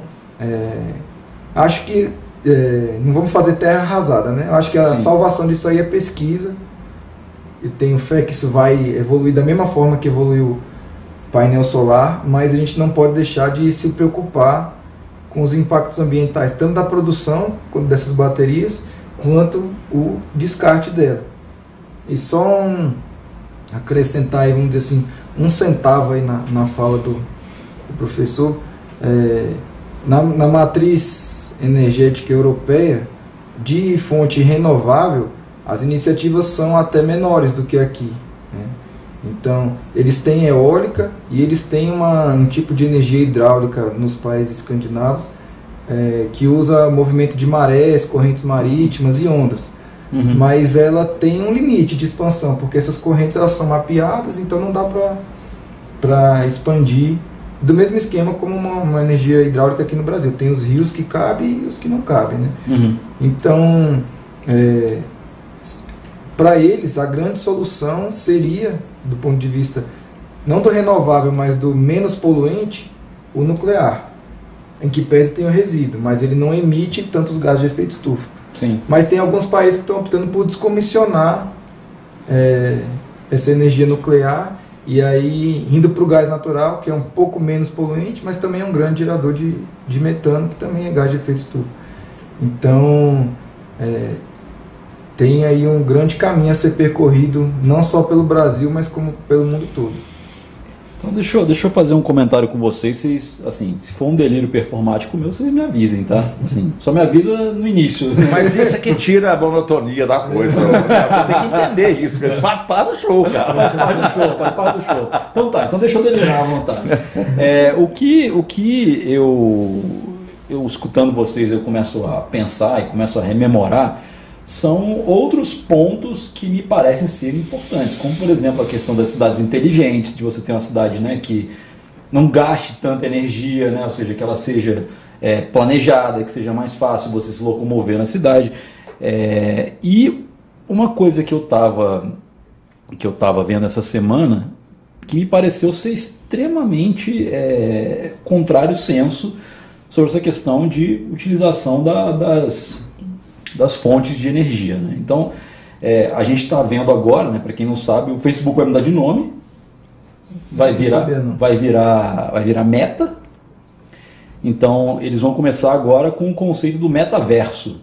acho que não vamos fazer terra arrasada, né? Eu acho que a salvação disso aí é pesquisa. Eu tenho fé que isso vai evoluir da mesma forma que evoluiu o painel solar, mas a gente não pode deixar de se preocupar com os impactos ambientais, tanto da produção dessas baterias, quanto o descarte dela. E só acrescentar aí, vamos dizer assim, 1 centavo aí na fala do professor, na matriz energética europeia, de fonte renovável, as iniciativas são até menores do que aqui, né? Então, eles têm eólica e eles têm um tipo de energia hidráulica nos países escandinavos que usa movimento de marés, correntes marítimas e ondas. Mas ela tem um limite de expansão, porque essas correntes elas são mapeadas, então não dá para expandir do mesmo esquema como uma energia hidráulica aqui no Brasil. Tem os rios que cabem e os que não cabem, né? Então, para eles, a grande solução seria, do ponto de vista não do renovável, mas do menos poluente, o nuclear, em que pese tem o resíduo, mas ele não emite tantos gases de efeito estufa. Sim. Mas tem alguns países que estão optando por descomissionar essa energia nuclear e aí indo para o gás natural, que é um pouco menos poluente, mas também é um grande gerador de metano, que também é gás de efeito estufa. Então, tem aí um grande caminho a ser percorrido, não só pelo Brasil, mas como pelo mundo todo. Então deixa eu fazer um comentário com vocês. Vocês, assim, se for um delírio performático meu, vocês me avisem, tá? Assim, só me avisa no início. Mas isso é que tira a monotonia da coisa. Você tem que entender isso, que isso faz parte do show, cara. Faz parte do show. Então tá, então deixa eu delirar à vontade. O que eu escutando vocês, eu começo a pensar e começo a rememorar são outros pontos que me parecem ser importantes, como por exemplo a questão das cidades inteligentes, de você ter uma cidade, né, que não gaste tanta energia, né, ou seja, que ela seja planejada, que seja mais fácil você se locomover na cidade. E uma coisa que eu estava vendo essa semana, que me pareceu ser extremamente contrário senso sobre essa questão de utilização das fontes de energia, né? Então, a gente está vendo agora, né, para quem não sabe, o Facebook vai mudar de nome, vai virar Meta. Então, eles vão começar agora com o conceito do metaverso.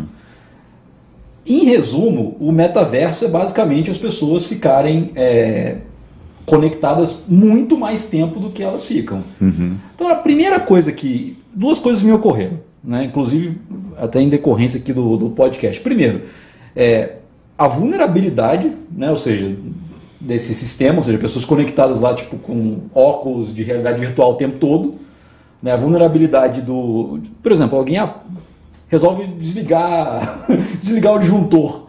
Em resumo, o metaverso é basicamente as pessoas ficarem conectadas muito mais tempo do que elas ficam. Então, a primeira coisa duas coisas me ocorreram, né? Inclusive até em decorrência aqui do podcast. Primeiro, a vulnerabilidade, né? Ou seja, desse sistema, ou seja, pessoas conectadas lá tipo com óculos de realidade virtual o tempo todo, né? A vulnerabilidade por exemplo, alguém resolve desligar o disjuntor,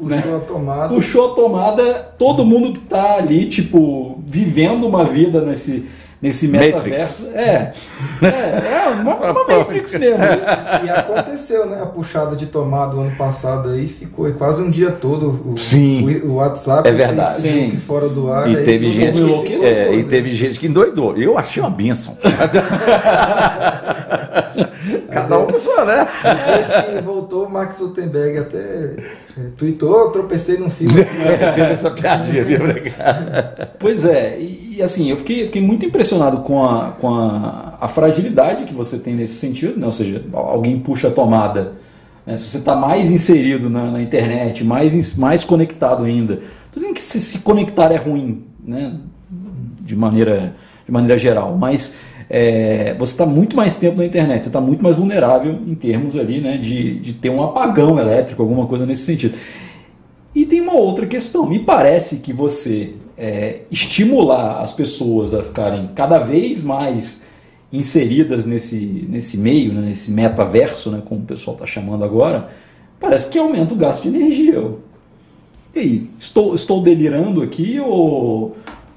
puxou a tomada, todo mundo que está ali tipo vivendo uma vida nesse metaverso. É uma Matrix mesmo. E aconteceu, né? A puxada de tomada do ano passado aí ficou quase um dia todo o WhatsApp. É verdade. Sim. Fora do ar. E teve gente que endoidou. Eu achei uma bênção. Cada um com sua, né? Depois que voltou, o Mark Zuckerberg até tweetou, tropecei num filme. Teve essa piadinha, viu? Pois é, e assim, eu fiquei muito impressionado com a fragilidade que você tem nesse sentido, né? Ou seja, alguém puxa a tomada, né? Se você está mais inserido na internet, mais conectado ainda, tudo bem que se conectar é ruim, né? De maneira geral, mas você está muito mais tempo na internet, você está muito mais vulnerável em termos ali, né, de ter um apagão elétrico, alguma coisa nesse sentido. E tem uma outra questão, me parece que você estimular as pessoas a ficarem cada vez mais inseridas nesse meio, né, nesse metaverso, né, como o pessoal está chamando agora, parece que aumenta o gasto de energia. E aí, estou delirando aqui ou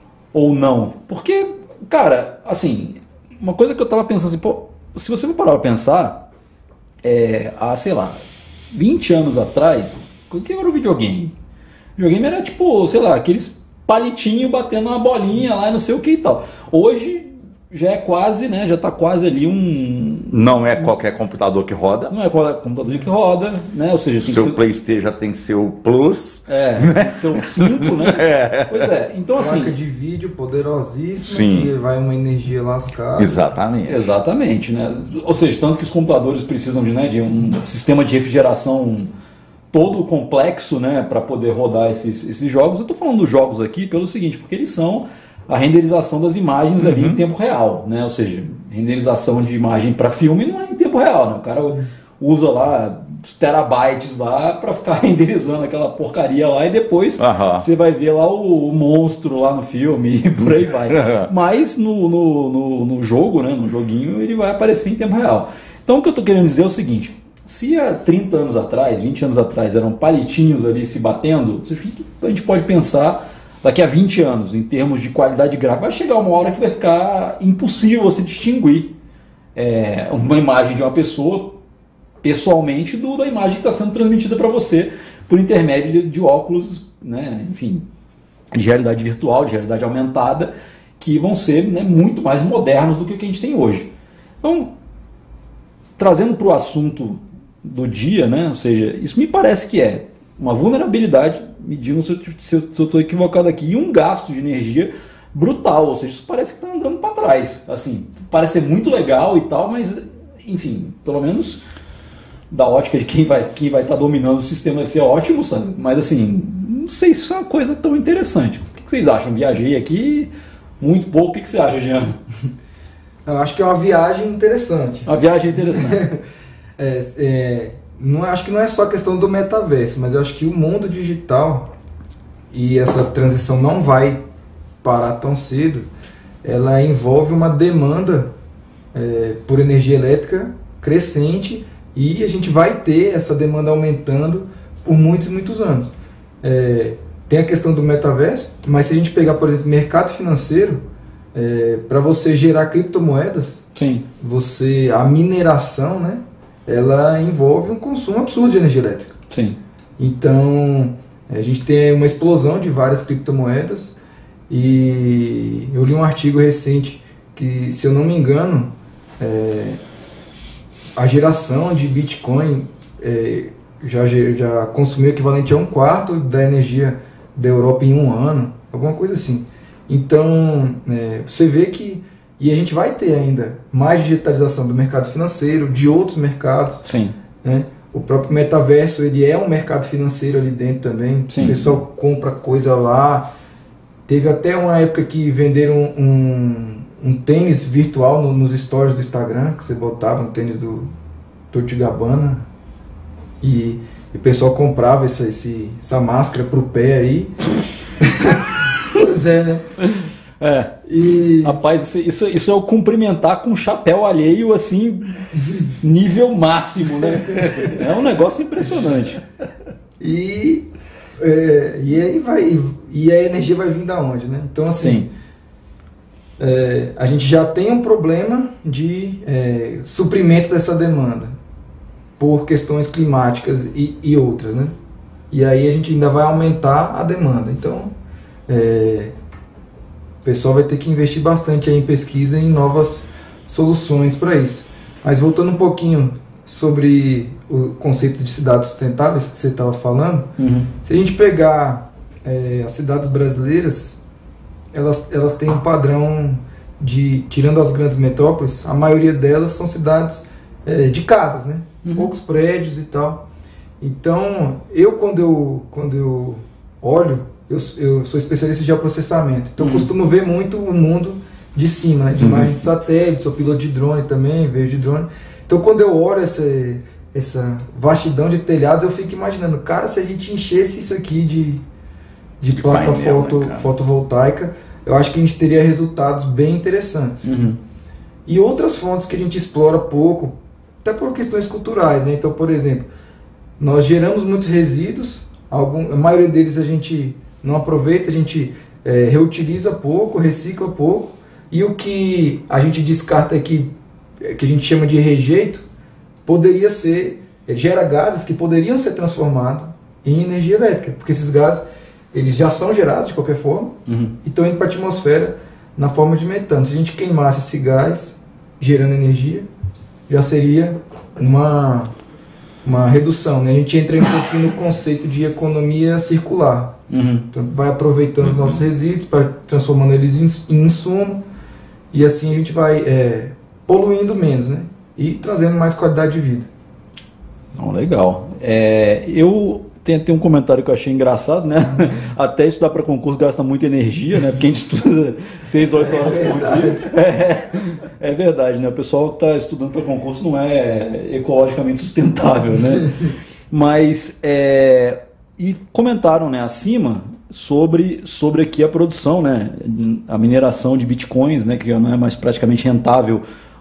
não? Porque, cara, assim, uma coisa que eu estava pensando assim, pô, se você for parar para pensar, há, sei lá, 20 anos atrás, o que era o videogame? O videogame era tipo, sei lá, aqueles palitinhos batendo uma bolinha lá e não sei o que e tal. Hoje já é quase, né, já está quase ali Não é qualquer computador que roda. Não é qualquer computador que roda, né? Ou seja, tem seu que ser... PlayStation já tem que ser o Plus. Tem que ser o 5, né? Pois é, então assim... Placa de vídeo poderosíssima, sim, que vai uma energia lascada. Exatamente, né? Ou seja, tanto que os computadores precisam de um sistema de refrigeração todo complexo, né, para poder rodar esses jogos. Eu estou falando dos jogos aqui pelo seguinte, porque eles são a renderização das imagens ali em tempo real, né? Ou seja, renderização de imagem para filme não é em tempo real, né? O cara usa lá os terabytes lá para ficar renderizando aquela porcaria lá e depois você vai ver lá o monstro lá no filme e por aí vai. Mas no jogo, né, no joguinho, ele vai aparecer em tempo real. Então o que eu estou querendo dizer é o seguinte, se há 30 anos atrás, 20 anos atrás eram palitinhos ali se batendo, ou seja, o que a gente pode pensar daqui a 20 anos, em termos de qualidade gráfica? Vai chegar uma hora que vai ficar impossível você distinguir uma imagem de uma pessoa pessoalmente da imagem que está sendo transmitida para você por intermédio de óculos, né, enfim, de realidade virtual, de realidade aumentada, que vão ser, né, muito mais modernos do que o que a gente tem hoje. Então, trazendo para o assunto do dia, né, ou seja, isso me parece que é uma vulnerabilidade, medindo se eu estou equivocado aqui, e um gasto de energia brutal, ou seja, isso parece que está andando para trás. Assim, parece ser muito legal e tal, mas, enfim, pelo menos da ótica de quem vai estar dominando o sistema vai ser ótimo, sabe? Mas assim, não sei se isso é uma coisa tão interessante. O que vocês acham? Viajei aqui muito pouco, o que você acha, Jean? Eu acho que é uma viagem interessante. Uma viagem interessante. Acho que não é só a questão do metaverso, mas eu acho que o mundo digital, e essa transição não vai parar tão cedo, ela envolve uma demanda por energia elétrica crescente, e a gente vai ter essa demanda aumentando por muitos e muitos anos. Tem a questão do metaverso, mas se a gente pegar, por exemplo, mercado financeiro, para você gerar criptomoedas, sim, a mineração, né, ela envolve um consumo absurdo de energia elétrica. Sim. Então, a gente tem uma explosão de várias criptomoedas, e eu li um artigo recente que, se eu não me engano, a geração de Bitcoin já consumiu o equivalente a 1/4 da energia da Europa em um ano, alguma coisa assim. Então, você vê que... E a gente vai ter ainda mais digitalização do mercado financeiro, de outros mercados. Sim. Né? O próprio metaverso, ele é um mercado financeiro ali dentro também. Sim. O pessoal compra coisa lá. Teve até uma época que venderam um tênis virtual nos stories do Instagram, que você botava um tênis do Dolce & Gabbana, e o pessoal comprava essa máscara pro pé aí. Pois é, né? Rapaz, isso é o cumprimentar com um chapéu alheio, assim, nível máximo, né? É um negócio impressionante. E aí a energia vai vir da onde, né? Então, assim, a gente já tem um problema de suprimento dessa demanda por questões climáticas e outras, né? E aí a gente ainda vai aumentar a demanda. Então, o pessoal vai ter que investir bastante aí em pesquisa e em novas soluções para isso. Mas voltando um pouquinho sobre o conceito de cidades sustentáveis que você estava falando, se a gente pegar as cidades brasileiras, elas têm um padrão tirando as grandes metrópoles, a maioria delas são cidades de casas, né? Poucos prédios e tal. Então, quando eu olho, eu sou especialista de geoprocessamento, então eu costumo ver muito o mundo de cima, né? De imagem de satélite, sou piloto de drone também, vejo de drone. Então, quando eu olho essa vastidão de telhados, eu fico imaginando, cara, se a gente enchesse isso aqui de placa painel, fotovoltaica, eu acho que a gente teria resultados bem interessantes. E outras fontes que a gente explora pouco, até por questões culturais, né? Então, por exemplo, nós geramos muitos resíduos, a maioria deles a gente não aproveita, a gente reutiliza pouco, recicla pouco, e o que a gente descarta aqui, que a gente chama de rejeito, gera gases que poderiam ser transformados em energia elétrica, porque esses gases eles já são gerados de qualquer forma e estão indo para a atmosfera na forma de metano. Se a gente queimasse esse gás gerando energia, já seria uma redução, né? A gente entra um pouquinho no conceito de economia circular. Então, vai aproveitando os nossos resíduos, transformando eles em insumo, e assim a gente vai poluindo menos, né? E trazendo mais qualidade de vida. Legal. Eu tem um comentário que eu achei engraçado, né? Até estudar para concurso gasta muita energia, né? Porque a gente estuda 6 ou 8 horas por dia. É verdade, né? O pessoal que está estudando para concurso não é ecologicamente sustentável, né? Mas, e comentaram, né, acima sobre aqui a produção, né? A mineração de bitcoins, né? Que já não é mais praticamente rentável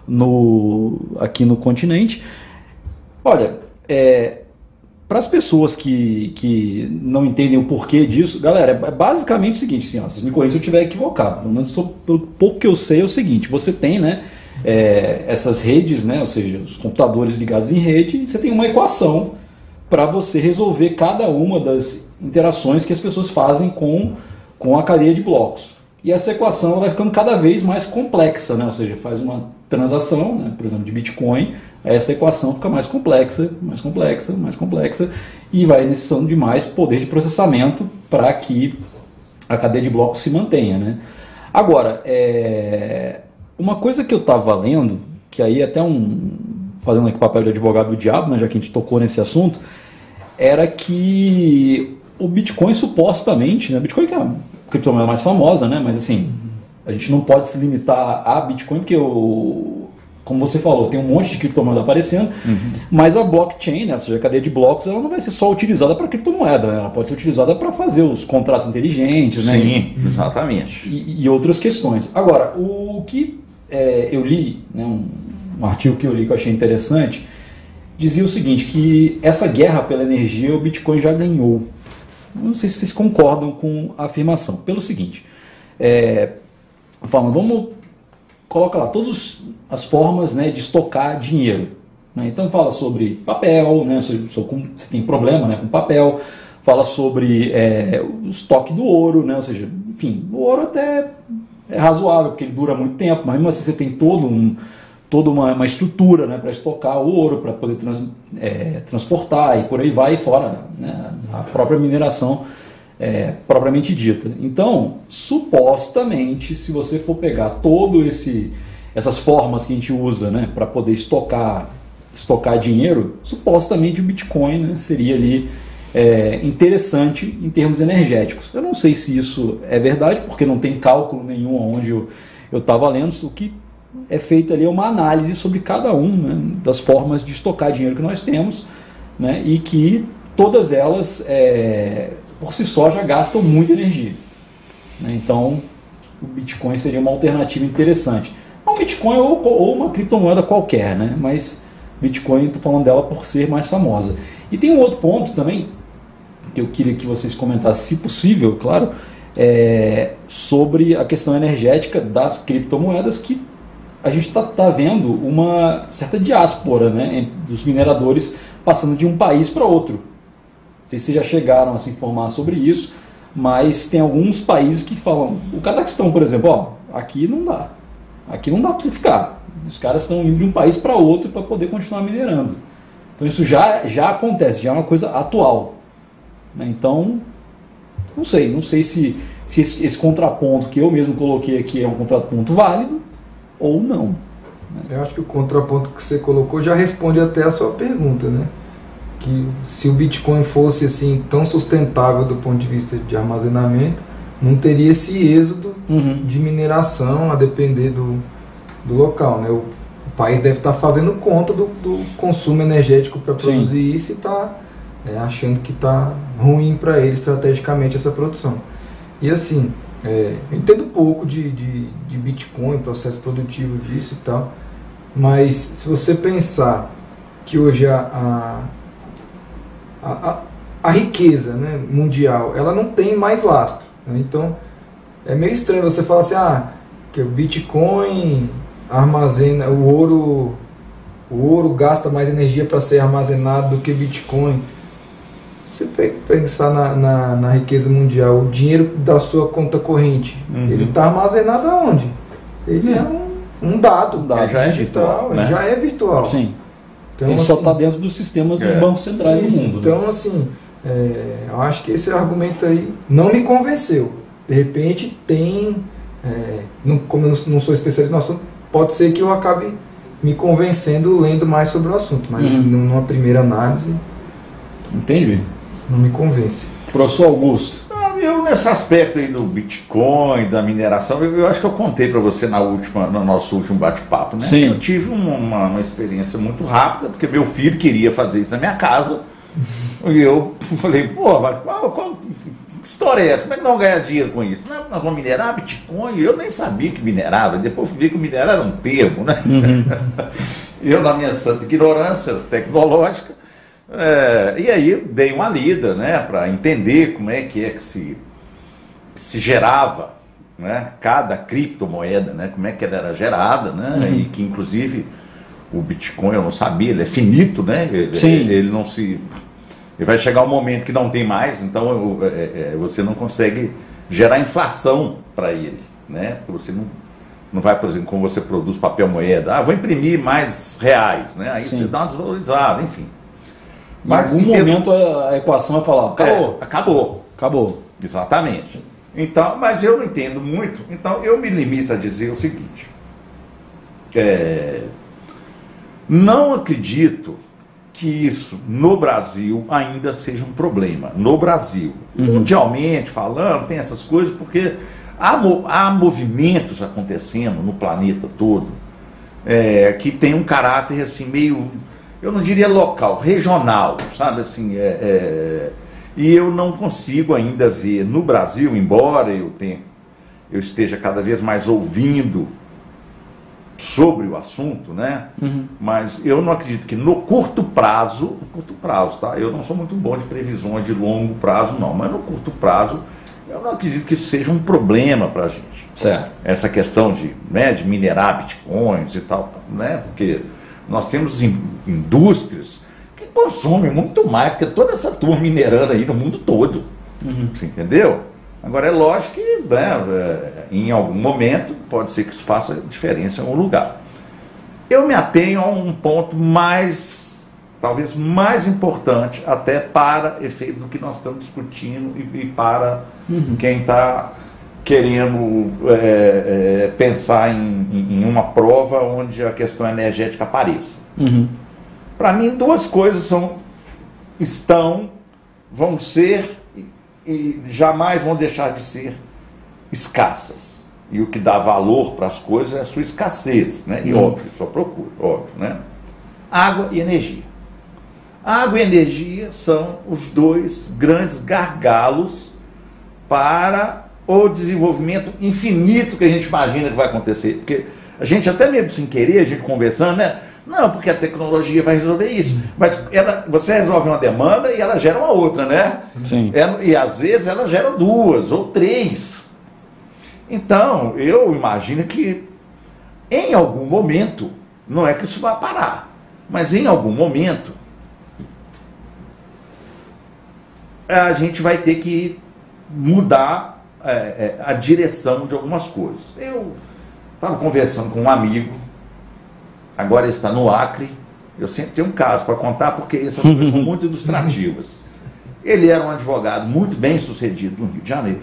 aqui no continente. Olha, para as pessoas que não entendem o porquê disso, galera, é basicamente o seguinte, assim, vocês me corrigem se eu estiver equivocado, pelo menos pelo pouco que eu sei é o seguinte: você tem, né, essas redes, né, ou seja, os computadores ligados em rede, e você tem uma equação para você resolver cada uma das interações que as pessoas fazem com a cadeia de blocos. E essa equação ela vai ficando cada vez mais complexa, né? Ou seja, faz uma transação, né, por exemplo, de Bitcoin, essa equação fica mais complexa, mais complexa, mais complexa, e vai necessitando de mais poder de processamento para que a cadeia de blocos se mantenha, né? Agora, uma coisa que eu estava lendo, que aí até fazendo aqui papel de advogado do diabo, né, já que a gente tocou nesse assunto, era que o Bitcoin supostamente, né, Bitcoin que é a criptomoeda mais famosa, né, mas assim, a gente não pode se limitar a Bitcoin, porque como você falou, tem um monte de criptomoeda aparecendo, mas a blockchain, né, ou seja, a cadeia de blocos, ela não vai ser só utilizada para criptomoeda, né, ela pode ser utilizada para fazer os contratos inteligentes, né? Sim, exatamente. E outras questões. Agora, o que eu li, né, um artigo que eu li que eu achei interessante, dizia o seguinte, que essa guerra pela energia o Bitcoin já ganhou. Não sei se vocês concordam com a afirmação. Pelo seguinte, vamos colocar lá todas as formas, né, de estocar dinheiro, né? Então fala sobre papel, né, se tem problema, né, com papel, fala sobre o estoque do ouro, né, ou seja, enfim, o ouro até é razoável, porque ele dura muito tempo, mas mesmo assim você tem toda uma estrutura, né, para estocar o ouro, para poder transportar e por aí vai, fora, né, a própria mineração propriamente dita. Então, supostamente, se você for pegar essas formas que a gente usa, né, para poder estocar dinheiro, supostamente o Bitcoin, né, seria ali interessante em termos energéticos. Eu não sei se isso é verdade, porque não tem cálculo nenhum onde eu estava lendo. O que é feito ali é uma análise sobre cada né, das formas de estocar dinheiro que nós temos, né, e que todas elas, por si só, já gastam muita energia, né? Então, o Bitcoin seria uma alternativa interessante. Não Bitcoin ou uma criptomoeda qualquer, né? Mas Bitcoin, estou falando dela por ser mais famosa. E tem um outro ponto também, que eu queria que vocês comentassem, se possível, claro, sobre a questão energética das criptomoedas, que a gente está vendo uma certa diáspora, né, dos mineradores passando de um país para outro. Não sei se vocês já chegaram a se informar sobre isso, mas tem alguns países que falam... O Cazaquistão, por exemplo, aqui não dá. Aqui não dá para você ficar. Os caras estão indo de um país para outro para poder continuar minerando. Então isso já acontece, já é uma coisa atual. Então, não sei se esse contraponto que eu mesmo coloquei aqui é um contraponto válido ou não. Eu acho que o contraponto que você colocou já responde até a sua pergunta, né? Que se o Bitcoin fosse assim tão sustentável do ponto de vista de armazenamento, não teria esse êxodo de mineração a depender do local, né? O país deve estar fazendo conta do consumo energético para produzir isso e está achando que está ruim para ele estrategicamente essa produção. E assim, eu entendo pouco de Bitcoin, processo produtivo disso e tal, mas se você pensar que hoje a riqueza, né, mundial, ela não tem mais lastro, né? Então é meio estranho você falar assim, que o Bitcoin armazena, o ouro gasta mais energia para ser armazenado do que Bitcoin. Você pensar na riqueza mundial, o dinheiro da sua conta corrente, ele está armazenado aonde? Ele é um dado, já digital, ele já é virtual. Sim. Então, ele só está dentro dos sistemas dos bancos centrais do mundo. Então, né? assim, eu acho que esse argumento aí não me convenceu. De repente tem, como eu não sou especialista no assunto, pode ser que eu acabe me convencendo lendo mais sobre o assunto, mas numa primeira análise... Entendi. Não me convence. Professor Augusto. Eu, nesse aspecto aí do Bitcoin, da mineração, eu acho que eu contei para você no nosso último bate-papo, né? Sim. Eu tive uma experiência muito rápida, porque meu filho queria fazer isso na minha casa. E eu falei, mas que história é essa? Como é que nós vamos ganhar dinheiro com isso? Não, nós vamos minerar Bitcoin. Eu nem sabia que minerava. Depois fui ver que minerar era um termo, né? Eu, na minha santa ignorância tecnológica, e aí dei uma lida, né, para entender como é que se gerava, né, cada criptomoeda, né, como é que ela era gerada, né, e que inclusive o Bitcoin, eu não sabia, ele é finito, né, ele não se... Ele vai chegar um momento que não tem mais, então você não consegue gerar inflação para ele, né, porque você não vai, por exemplo, como você produz papel moeda, vou imprimir mais reais, né, aí você dá uma desvalorizada, enfim. Mas em algum momento a equação vai falar, acabou. Exatamente. Então, mas eu não entendo muito, então eu me limito a dizer o seguinte, não acredito que isso no Brasil ainda seja um problema, no Brasil. Mundialmente falando, tem essas coisas, porque há movimentos acontecendo no planeta todo, que tem um caráter assim meio... eu não diria local, regional, sabe, assim, e eu não consigo ainda ver no Brasil, embora eu esteja cada vez mais ouvindo sobre o assunto, né, mas eu não acredito que no curto prazo, tá, eu não sou muito bom de previsões de longo prazo não, mas no curto prazo, eu não acredito que isso seja um problema para a gente. Certo. Essa questão de minerar bitcoins e tal, né, porque... nós temos indústrias que consomem muito mais do que toda essa turma minerando aí no mundo todo. Você entendeu? Agora é lógico que em algum momento pode ser que isso faça diferença em algum lugar. Eu me atenho a um ponto talvez mais importante até para efeito do que nós estamos discutindo e para quem está querendo pensar em uma prova onde a questão energética apareça. Para mim, duas coisas vão ser e jamais vão deixar de ser escassas. E o que dá valor para as coisas é a sua escassez, né? E óbvio, sua procura, óbvio, né? Água e energia. Água e energia são os dois grandes gargalos para o desenvolvimento infinito que a gente imagina que vai acontecer. Porque a gente até mesmo sem querer, a gente conversando, né? Não, porque a tecnologia vai resolver isso. Mas você resolve uma demanda e ela gera uma outra, né? Sim. E às vezes ela gera 2 ou 3. Então, eu imagino que em algum momento, não é que isso vai parar, mas em algum momento, a gente vai ter que mudar a direção de algumas coisas. Eu estava conversando com um amigo, agora ele está no Acre. Eu sempre tenho um caso para contar, porque essas coisas são muito ilustrativas. Ele era um advogado muito bem sucedido no Rio de Janeiro.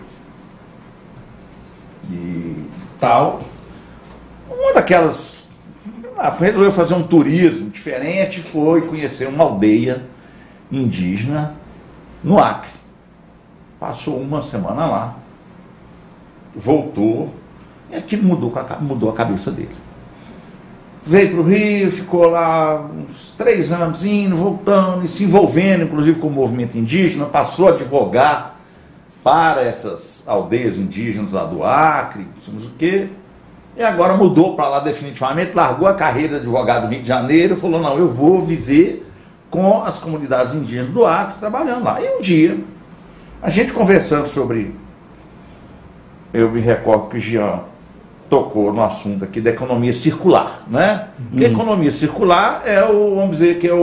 E tal. Uma daquelas... resolveu fazer um turismo diferente, foi conhecer uma aldeia indígena no Acre. Passou uma semana lá, voltou, e aquilo mudou a cabeça dele. Veio para o Rio, ficou lá uns 3 anos indo, voltando, e se envolvendo, inclusive, com o movimento indígena, passou a advogar para essas aldeias indígenas lá do Acre, não sei o quê, e agora mudou para lá definitivamente, largou a carreira de advogado do Rio de Janeiro, falou, não, eu vou viver com as comunidades indígenas do Acre, trabalhando lá. E um dia, a gente conversando sobre, eu me recordo que o Jean tocou no assunto aqui da economia circular, né? Porque a economia circular é vamos dizer que é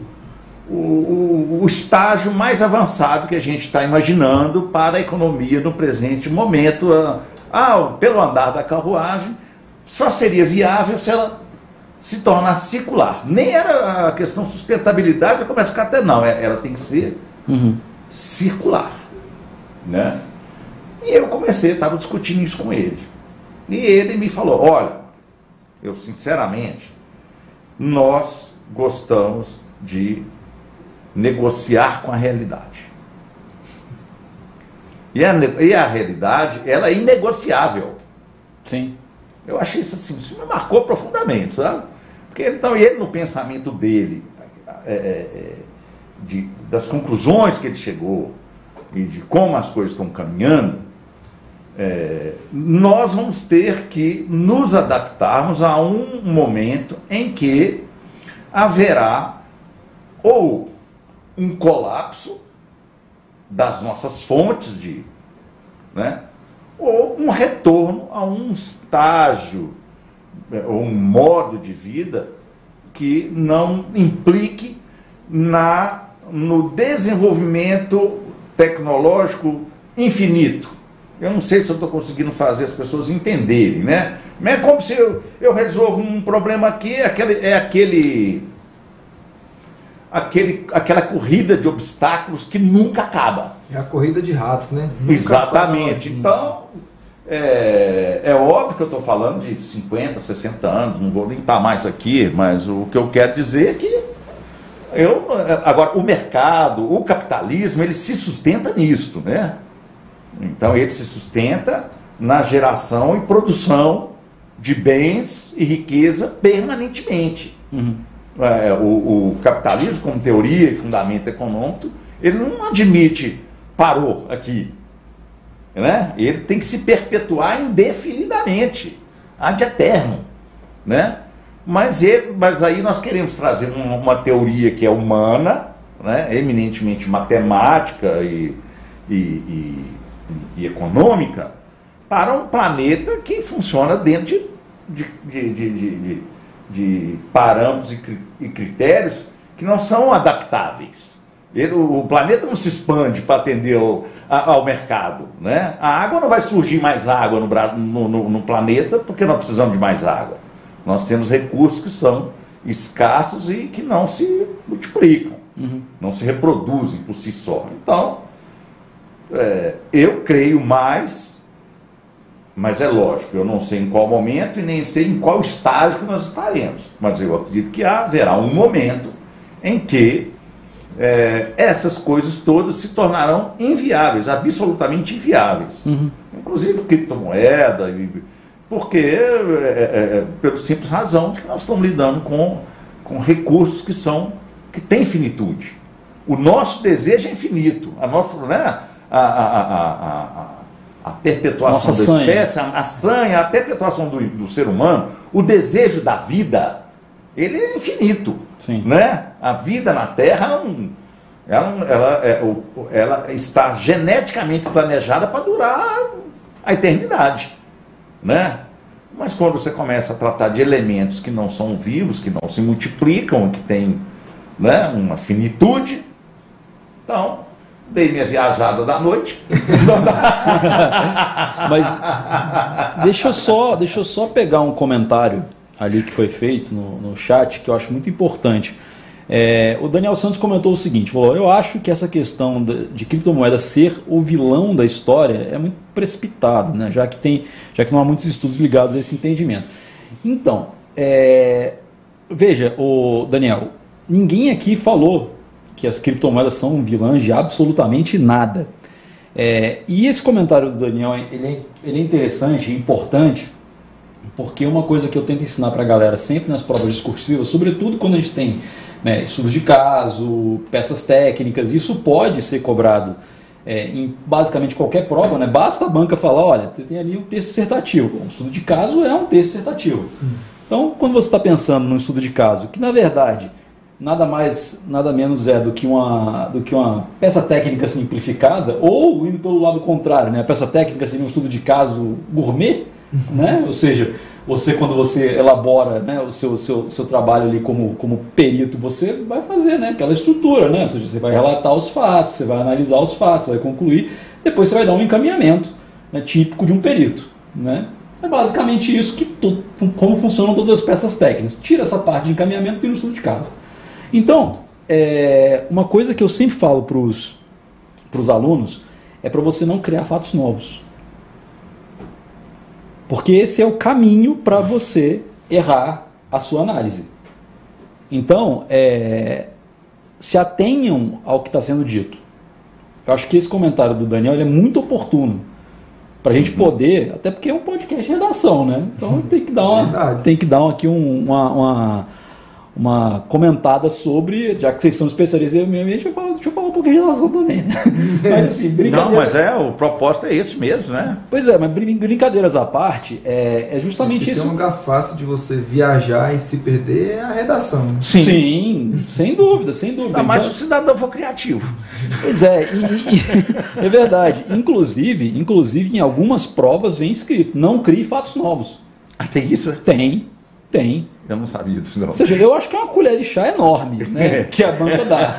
o estágio mais avançado que a gente está imaginando para a economia no presente momento. Pelo andar da carruagem, só seria viável se ela se tornasse circular. Nem era a questão sustentabilidade, já começa a ficar até não, ela tem que ser circular, né? E eu estava discutindo isso com ele. E ele me falou, olha, eu sinceramente, nós gostamos de negociar com a realidade. E a realidade, ela é inegociável. Sim. Eu achei isso assim, isso me marcou profundamente, sabe? Porque ele no pensamento dele, das conclusões que ele chegou e de como as coisas estão caminhando, nós vamos ter que nos adaptarmos a um momento em que haverá ou um colapso das nossas fontes né, ou um retorno a um estágio ou um modo de vida que não implique no desenvolvimento tecnológico infinito. Eu não sei se eu estou conseguindo fazer as pessoas entenderem, né? Não é como se eu resolvo um problema aqui, aquela corrida de obstáculos que nunca acaba. É a corrida de rato, né? Nunca exatamente. Então, é óbvio que eu estou falando de 50, 60 anos, não vou nem estar mais aqui, mas o que eu quero dizer é que agora, o mercado, o capitalismo, ele se sustenta nisto, né? Então, ele se sustenta na geração e produção de bens e riqueza permanentemente. O capitalismo, como teoria e fundamento econômico, ele não admite parou aqui, né? Ele tem que se perpetuar indefinidamente, ad eterno, né? Mas aí nós queremos trazer uma teoria que é humana, né? Eminentemente matemática e econômica, para um planeta que funciona dentro de parâmetros e critérios que não são adaptáveis. O planeta não se expande para atender ao mercado, né? A água não vai surgir mais água no planeta porque nós precisamos de mais água. Nós temos recursos que são escassos e que não se multiplicam, não se reproduzem por si só. Então, eu creio mais, mas é lógico, eu não sei em qual momento e nem sei em qual estágio que nós estaremos. Mas eu acredito que haverá um momento em que essas coisas todas se tornarão inviáveis, absolutamente inviáveis. Inclusive criptomoeda, porque pela simples razão de que nós estamos lidando com recursos que têm finitude. O nosso desejo é infinito, a nossa, né, a perpetuação da espécie, a sanha, a perpetuação do ser humano, o desejo da vida ele é infinito. Sim. Né? A vida na Terra ela está geneticamente planejada para durar a eternidade. Né? Mas quando você começa a tratar de elementos que não são vivos, que não se multiplicam, que têm, né, uma finitude, então, dei minha viajada da noite. Mas deixa eu só pegar um comentário ali que foi feito no chat, que eu acho muito importante. O Daniel Santos comentou o seguinte, falou: eu acho que essa questão de criptomoeda ser o vilão da história é muito precipitado, né? já que não há muitos estudos ligados a esse entendimento. Então, veja, Daniel, ninguém aqui falou que as criptomoedas são vilãs de absolutamente nada. E esse comentário do Daniel ele é interessante e importante, porque uma coisa que eu tento ensinar para a galera sempre nas provas discursivas, sobretudo quando a gente tem, né, estudos de caso, peças técnicas, isso pode ser cobrado em basicamente qualquer prova, né? Basta a banca falar: olha, você tem ali um texto dissertativo. Um estudo de caso é um texto dissertativo. Então, quando você está pensando num estudo de caso, que na verdade nada mais, nada menos do que uma peça técnica simplificada, ou indo pelo lado contrário, né? A peça técnica seria um estudo de caso gourmet, né? Ou seja, quando você elabora, né, o seu trabalho ali como perito, você vai fazer, né, aquela estrutura, né? Ou seja, você vai relatar os fatos, você vai analisar os fatos, vai concluir, depois você vai dar um encaminhamento, né, típico de um perito, né? É basicamente isso como funcionam todas as peças técnicas. Tira essa parte de encaminhamento e vira um estudo de caso. Então, uma coisa que eu sempre falo para os alunos é para você não criar fatos novos. Porque esse é o caminho para você errar a sua análise. Então, se atenham ao que está sendo dito. Eu acho que esse comentário do Daniel ele é muito oportuno para a gente poder, até porque é um podcast de redação, né? Então tem que dar aqui uma comentada sobre, já que vocês são especialistas em meio ambiente, deixa eu falar um pouquinho de relação também, né? Mas assim, brincadeira... Não, mas o propósito é esse mesmo, né? Pois é, mas brincadeiras à parte, é justamente isso. Tem um lugar fácil de você viajar e se perder é a redação. Sim, sem dúvida. Ainda mais se o cidadão for criativo. Pois é, é verdade. Inclusive, em algumas provas vem escrito: não crie fatos novos. Ah, tem isso? Tem. Eu não sabia disso, não. Ou seja, eu acho que é uma colher de chá enorme, né, que a banca dá.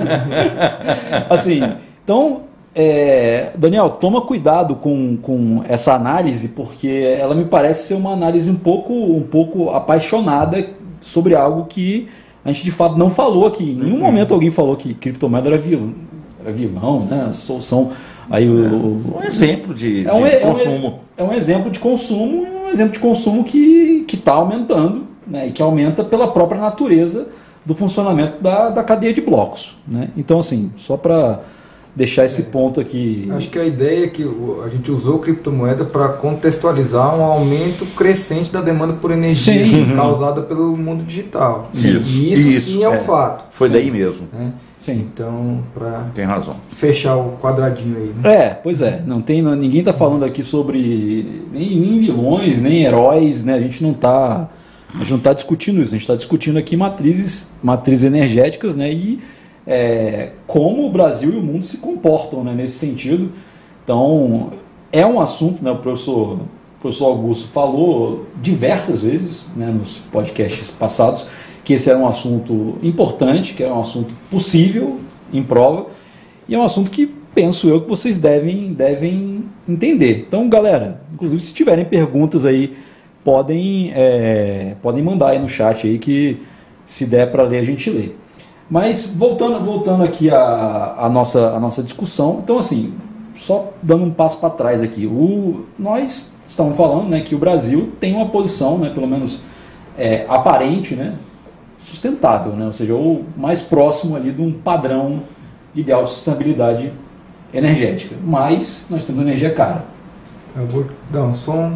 Assim, então, Daniel, toma cuidado com essa análise, porque ela me parece ser uma análise um pouco apaixonada sobre algo que a gente de fato não falou aqui. Em nenhum momento alguém falou que criptomoeda era vilão, né? São aí um exemplo de consumo. É um exemplo de consumo que está aumentando, né, e que aumenta pela própria natureza do funcionamento da cadeia de blocos, né? Então, assim, só para deixar esse ponto aqui. Acho que a ideia é que a gente usou criptomoeda para contextualizar um aumento crescente da demanda por energia causada pelo mundo digital. Isso sim é um fato. Foi daí mesmo. Sim. Então, tem razão. Fechar o quadradinho aí. Né? Pois é. Ninguém está falando aqui sobre nem vilões, nem heróis, né? A gente não está discutindo isso. A gente está discutindo aqui matrizes energéticas, né? E como o Brasil e o mundo se comportam, né, nesse sentido. Então, é um assunto, né? O professor Augusto falou diversas vezes, né, nos podcasts passados, que esse era um assunto importante, que era um assunto possível em prova, e é um assunto que penso eu que vocês devem entender. Então, galera, inclusive se tiverem perguntas aí, podem mandar aí no chat aí, que se der para ler a gente lê. Mas voltando aqui à nossa discussão, então assim, só dando um passo para trás aqui, nós estamos falando, né, que o Brasil tem uma posição, né, pelo menos aparente, né, sustentável, né, ou seja, o mais próximo ali de um padrão ideal de sustentabilidade energética, mas nós temos energia cara. Eu vou dar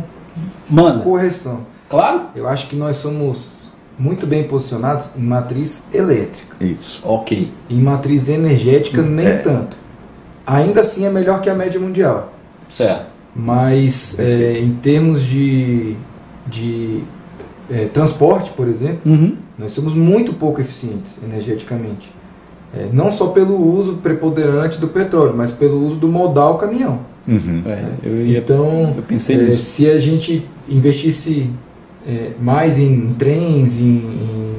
uma correção. Claro. Eu acho que nós somos muito bem posicionados em matriz elétrica. Isso. Ok. Em matriz energética, nem tanto. Ainda assim é melhor que a média mundial. Certo. Mas em termos de transporte, por exemplo, nós somos muito pouco eficientes energeticamente. Não só pelo uso preponderante do petróleo, mas pelo uso do modal caminhão. Então, eu pensei nisso. Se a gente investisse mais em trens, em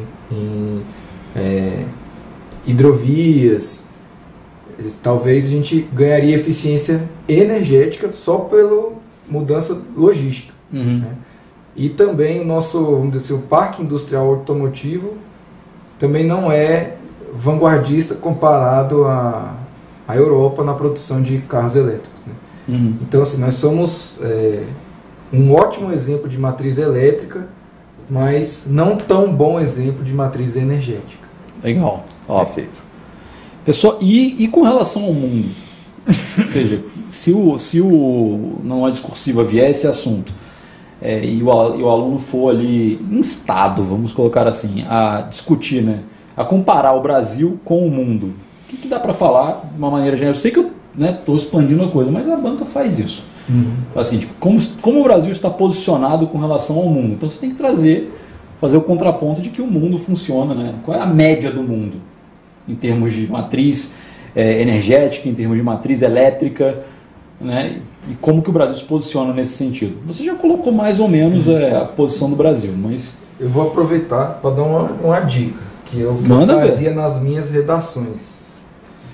hidrovias, talvez a gente ganharia eficiência energética só pela mudança logística. Né? E também o nosso, vamos dizer, o parque industrial automotivo também não é vanguardista comparado à Europa na produção de carros elétricos. Né? Então, assim, nós somos um ótimo exemplo de matriz elétrica, mas não tão bom exemplo de matriz energética. Legal. Perfeito. Pessoal, e com relação ao mundo? Ou seja, se não é discursiva vier esse assunto, e o aluno for ali instado, vamos colocar assim, a discutir, né, a comparar o Brasil com o mundo, o que dá para falar de uma maneira geral? Eu sei que eu estou expandindo a coisa, mas a banca faz isso. Assim, tipo, como o Brasil está posicionado com relação ao mundo? Então você tem que fazer o contraponto de que o mundo funciona, né? Qual é a média do mundo em termos de matriz energética, em termos de matriz elétrica, né? E como que o Brasil se posiciona nesse sentido? Você já colocou mais ou menos a posição do Brasil, mas... Eu vou aproveitar para dar uma dica, que eu fazia nas minhas redações.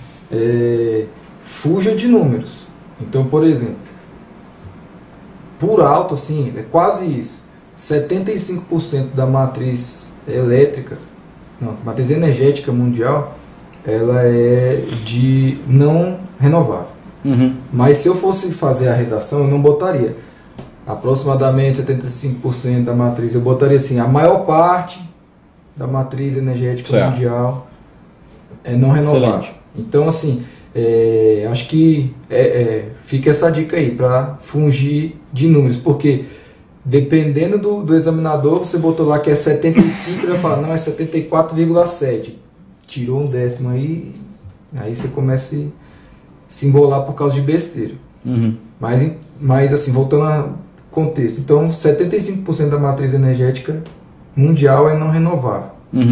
Fuja de números. Então, por exemplo, por alto, assim, é quase isso. 75% da matriz matriz energética mundial, ela é de não renovável. Mas se eu fosse fazer a redação, eu não botaria aproximadamente 75% da matriz. Eu botaria assim, a maior parte da matriz energética mundial é não renovável. Excelente. Então, assim, acho que fica essa dica aí, para fugir de números, porque dependendo do examinador, você botou lá que é 75, ele vai falar, não, é 74,7. Tirou um décimo aí você começa a se embolar por causa de besteira. Mas assim, voltando ao contexto, então 75% da matriz energética mundial é não renovável.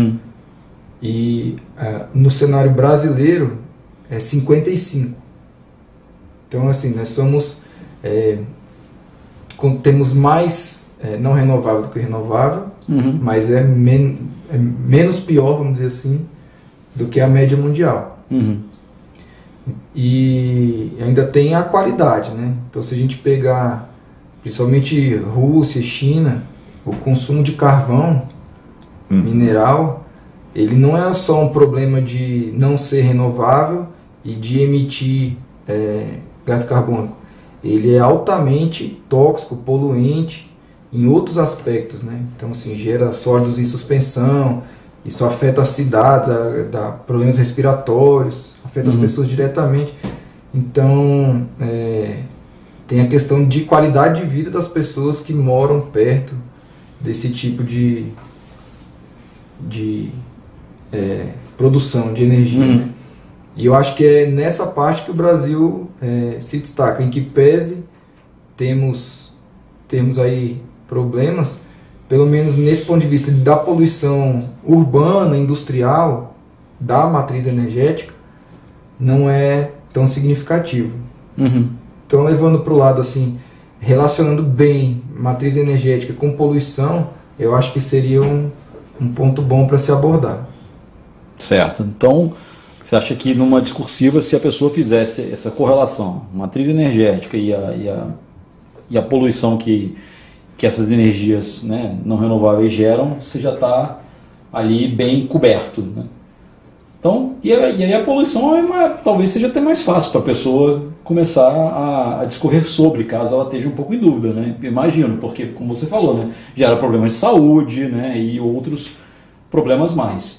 E no cenário brasileiro é 55%. Então, assim, nós somos temos mais não renovável do que renovável, mas é menos pior, vamos dizer assim, do que a média mundial. E ainda tem a qualidade, né? Então, se a gente pegar principalmente Rússia, China, o consumo de carvão mineral, ele não é só um problema de não ser renovável e de emitir gás carbônico. Ele é altamente tóxico, poluente em outros aspectos, né? Então, assim, gera sólidos em suspensão, isso afeta as cidades, dá problemas respiratórios, afeta as pessoas diretamente. Então, tem a questão de qualidade de vida das pessoas que moram perto desse tipo de produção de energia, né? E eu acho que é nessa parte que o Brasil se destaca, em que pese temos aí problemas, pelo menos nesse ponto de vista da poluição urbana, industrial, da matriz energética, não é tão significativo. Então, levando para o lado assim, relacionando bem matriz energética com poluição, eu acho que seria um ponto bom para se abordar. Certo. Então, você acha que numa discursiva, se a pessoa fizesse essa correlação, matriz energética e a poluição que essas energias, né, não renováveis geram, você já está ali bem coberto, né? Então, e aí a poluição talvez seja até mais fácil para a pessoa começar a discorrer sobre, caso ela esteja um pouco em dúvida, né? Imagino, porque, como você falou, né, gera problemas de saúde, né, e outros problemas mais.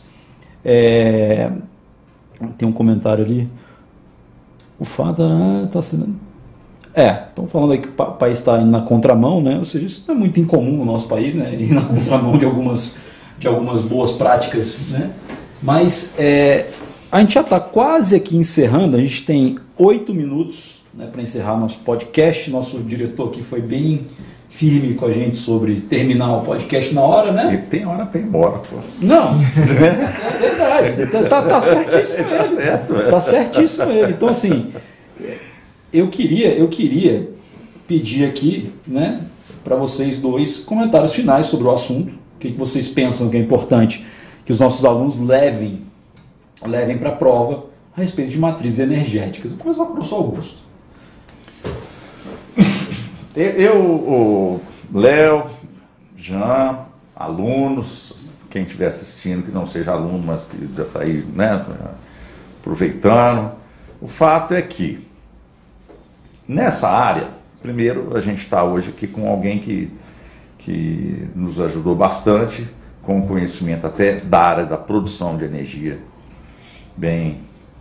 Tem um comentário ali. O fato está sendo... estão falando aí que o país está indo na contramão, né? Ou seja, isso não é muito incomum no nosso país, né? Ir na contramão de algumas boas práticas, né? Mas a gente já está quase aqui encerrando, a gente tem 8 minutos, né, para encerrar nosso podcast. Nosso diretor aqui foi bem firme com a gente sobre terminar o podcast na hora, né? Ele tem hora para ir embora, pô. Não, é verdade. Tá certíssimo ele. Tá certíssimo ele. Então, assim, eu queria pedir aqui, né, para vocês dois comentários finais sobre o assunto. O que vocês pensam que é importante que os nossos alunos levem para a prova a respeito de matrizes energéticas. Vou começar com o professor Augusto. O Léo, Jean, alunos, quem estiver assistindo, que não seja aluno, mas que já está aí, né, aproveitando. O fato é que, nessa área, primeiro, a gente está hoje aqui com alguém que nos ajudou bastante, com conhecimento até da área da produção de energia bem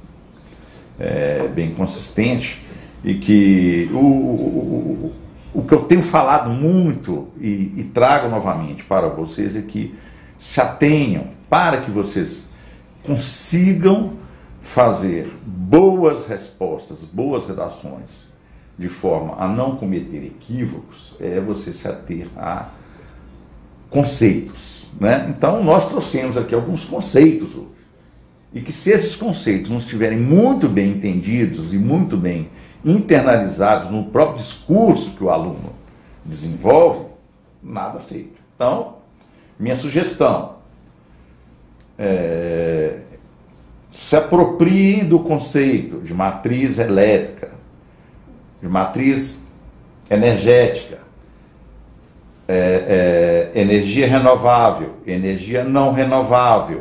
consistente, e que o que eu tenho falado muito e trago novamente para vocês é que se atenham para que vocês consigam fazer boas respostas, boas redações, de forma a não cometer equívocos, é você se ater a conceitos, né? Então, nós trouxemos aqui alguns conceitos hoje. E que se esses conceitos não estiverem muito bem entendidos e muito bem internalizados no próprio discurso que o aluno desenvolve, nada feito. Então, minha sugestão é: se apropriem do conceito de matriz elétrica, de matriz energética, energia renovável, energia não renovável,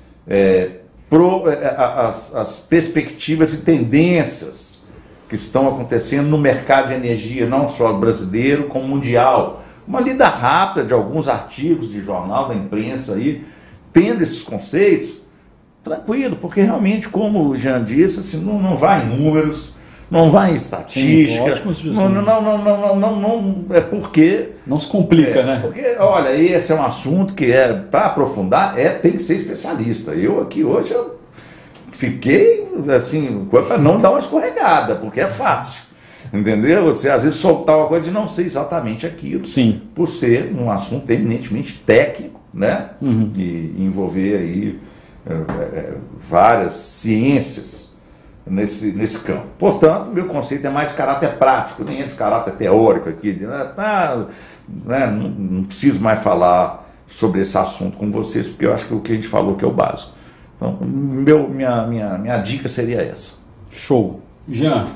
as perspectivas e tendências que estão acontecendo no mercado de energia, não só brasileiro, como mundial. Uma lida rápida de alguns artigos de jornal, da imprensa aí, tendo esses conceitos, tranquilo, porque realmente, como o Jean disse, assim, não vai em números, não vai em estatística. Sim, não, é porque... Não se complica, né? Porque, olha, esse é um assunto que para aprofundar, tem que ser especialista. Eu aqui hoje, eu fiquei, assim, para não dar uma escorregada, porque é fácil. Entendeu? Você às vezes soltar uma coisa e não sei exatamente aquilo. Sim. Por ser um assunto eminentemente técnico, né? Uhum. E envolver aí várias ciências nesse campo. Portanto, meu conceito é mais de caráter prático, nem é de caráter teórico aqui. Não preciso mais falar sobre esse assunto com vocês, porque eu acho que o que a gente falou que é o básico. Então, minha dica seria essa. Show. Jean?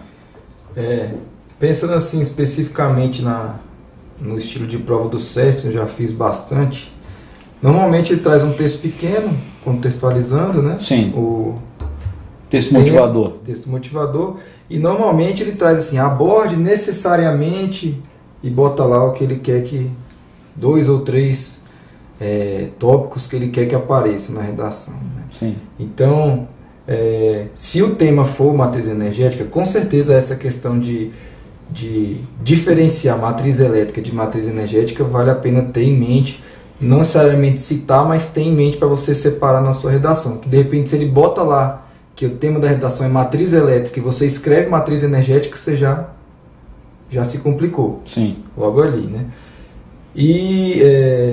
Pensando assim especificamente no estilo de prova do CERT, eu já fiz bastante. Normalmente ele traz um texto pequeno, contextualizando, né? Sim. O texto motivador. Texto motivador. E normalmente ele traz assim: aborde necessariamente, e bota lá o que ele quer que 2 ou 3 tópicos que ele quer que apareça na redação, né? Sim. Então, se o tema for matriz energética, com certeza essa questão de diferenciar matriz elétrica de matriz energética vale a pena ter em mente. Não necessariamente citar, mas ter em mente para você separar na sua redação. Que de repente, se ele bota lá que o tema da redação é matriz elétrica e você escreve matriz energética, você já se complicou. Sim. Logo ali, né? E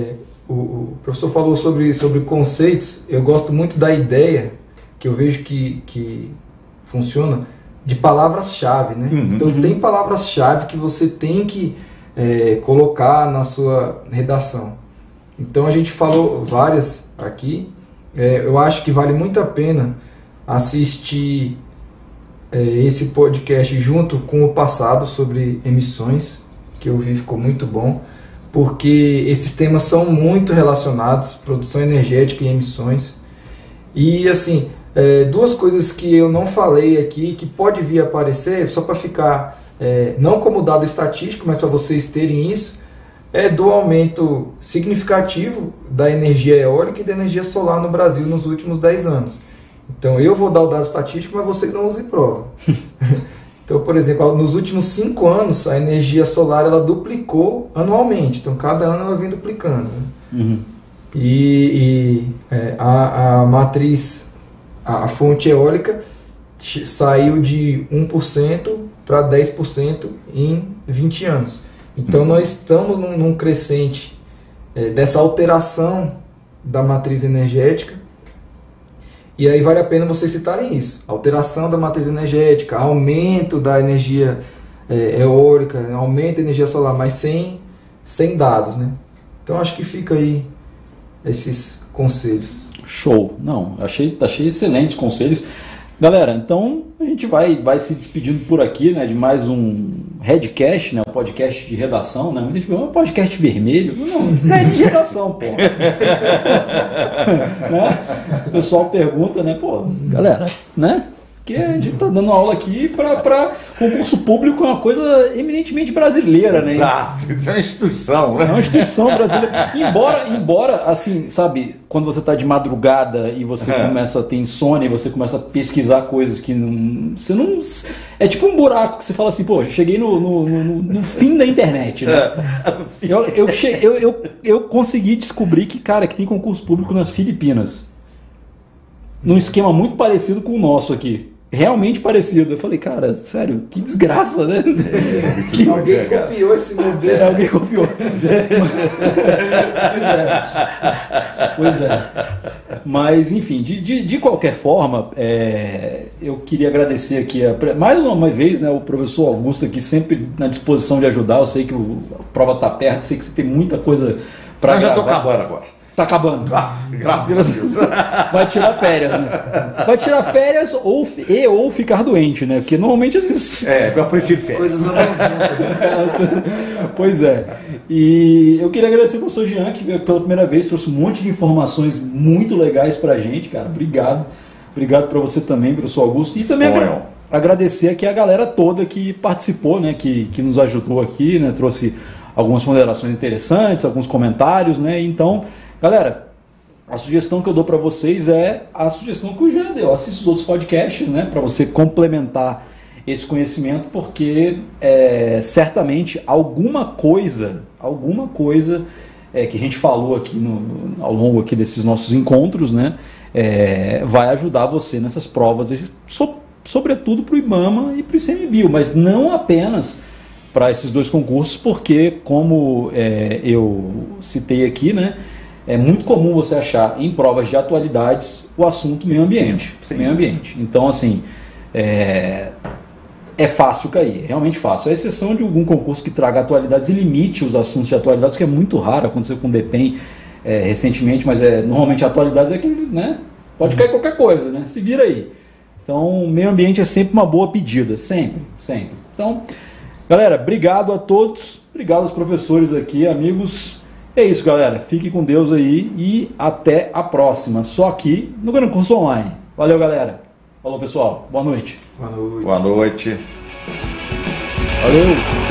o professor falou sobre conceitos. Eu gosto muito da ideia, que eu vejo que funciona, de palavras-chave, né? Uhum. Então tem palavras-chave que você tem que colocar na sua redação. Então a gente falou várias aqui. Eu acho que vale muito a pena assistir esse podcast junto com o passado sobre emissões, que eu vi, ficou muito bom, porque esses temas são muito relacionados, produção energética e emissões. E assim, 2 coisas que eu não falei aqui, que pode vir a aparecer, só para ficar, não como dado estatístico, mas para vocês terem isso, do aumento significativo da energia eólica e da energia solar no Brasil nos últimos 10 anos. Então eu vou dar o dado estatístico, mas vocês não usem prova. Então, por exemplo, nos últimos 5 anos, a energia solar ela duplicou anualmente. Então, cada ano ela vem duplicando, né? Uhum. A matriz, a fonte eólica saiu de 1% para 10% em 20 anos. Então nós estamos num crescente dessa alteração da matriz energética, e aí vale a pena vocês citarem isso: alteração da matriz energética, aumento da energia eólica, aumento da energia solar, mas sem dados, né? Então acho que fica aí esses conselhos. Show! Não, achei excelentes conselhos. Galera, então a gente vai se despedindo por aqui, né, de mais um Redcast, né, um podcast de redação, né? Muita gente pergunta, um podcast vermelho? Não, é de redação, pô. Né? O pessoal pergunta, né, pô, galera, né? Porque a gente está dando aula aqui para concurso público, é uma coisa eminentemente brasileira, né? Exato, isso é uma instituição, né? É uma instituição brasileira. Embora, assim, sabe, quando você está de madrugada e você começa a ter insônia e você começa a pesquisar coisas que você não... É tipo um buraco que você fala assim, pô, cheguei no fim da internet, né? Eu consegui descobrir que, cara, que tem concurso público nas Filipinas. Num esquema muito parecido com o nosso aqui. Realmente parecido. Eu falei, cara, sério, que desgraça, né? Alguém copiou esse modelo. Alguém copiou. Pois é. Mas, enfim, de qualquer forma, eu queria agradecer aqui, mais uma vez, né, o professor Augusto aqui, sempre na disposição de ajudar. Eu sei que a prova está perto, sei que você tem muita coisa para gravar. Eu já estou acabando agora. Tá acabando. Graças a Deus. Vai tirar férias, né? Vai tirar férias ou ficar doente, né? Porque normalmente esses... eu prefiro férias. Coisas Pois é. E eu queria agradecer ao professor Jean, que pela primeira vez trouxe um monte de informações muito legais pra gente, cara. Obrigado. Obrigado pra você também, professor Augusto. E também agradecer aqui a galera toda que participou, né? Que nos ajudou aqui, né? Trouxe algumas ponderações interessantes, alguns comentários, né? Então... Galera, a sugestão que eu dou para vocês é a sugestão que o Jean deu. Assista os outros podcasts, né, para você complementar esse conhecimento, porque certamente alguma coisa que a gente falou aqui ao longo aqui desses nossos encontros, né, vai ajudar você nessas provas, sobretudo para o IBAMA e para o ICMBio, mas não apenas para esses dois concursos, porque como eu citei aqui, né, é muito comum você achar em provas de atualidades o assunto meio ambiente. Sim. Meio ambiente. Então, assim, é fácil cair, é realmente fácil. A exceção de algum concurso que traga atualidades e limite os assuntos de atualidades, que é muito raro, aconteceu com o DEPEN recentemente, mas normalmente atualidades é que, né, pode cair qualquer coisa, né? Se vira aí. Então, meio ambiente é sempre uma boa pedida, sempre, sempre. Então, galera, obrigado a todos, obrigado aos professores aqui, amigos. É isso, galera. Fique com Deus aí e até a próxima. Só aqui no Grande Curso Online. Valeu, galera. Falou, pessoal. Boa noite. Boa noite. Boa noite. Valeu.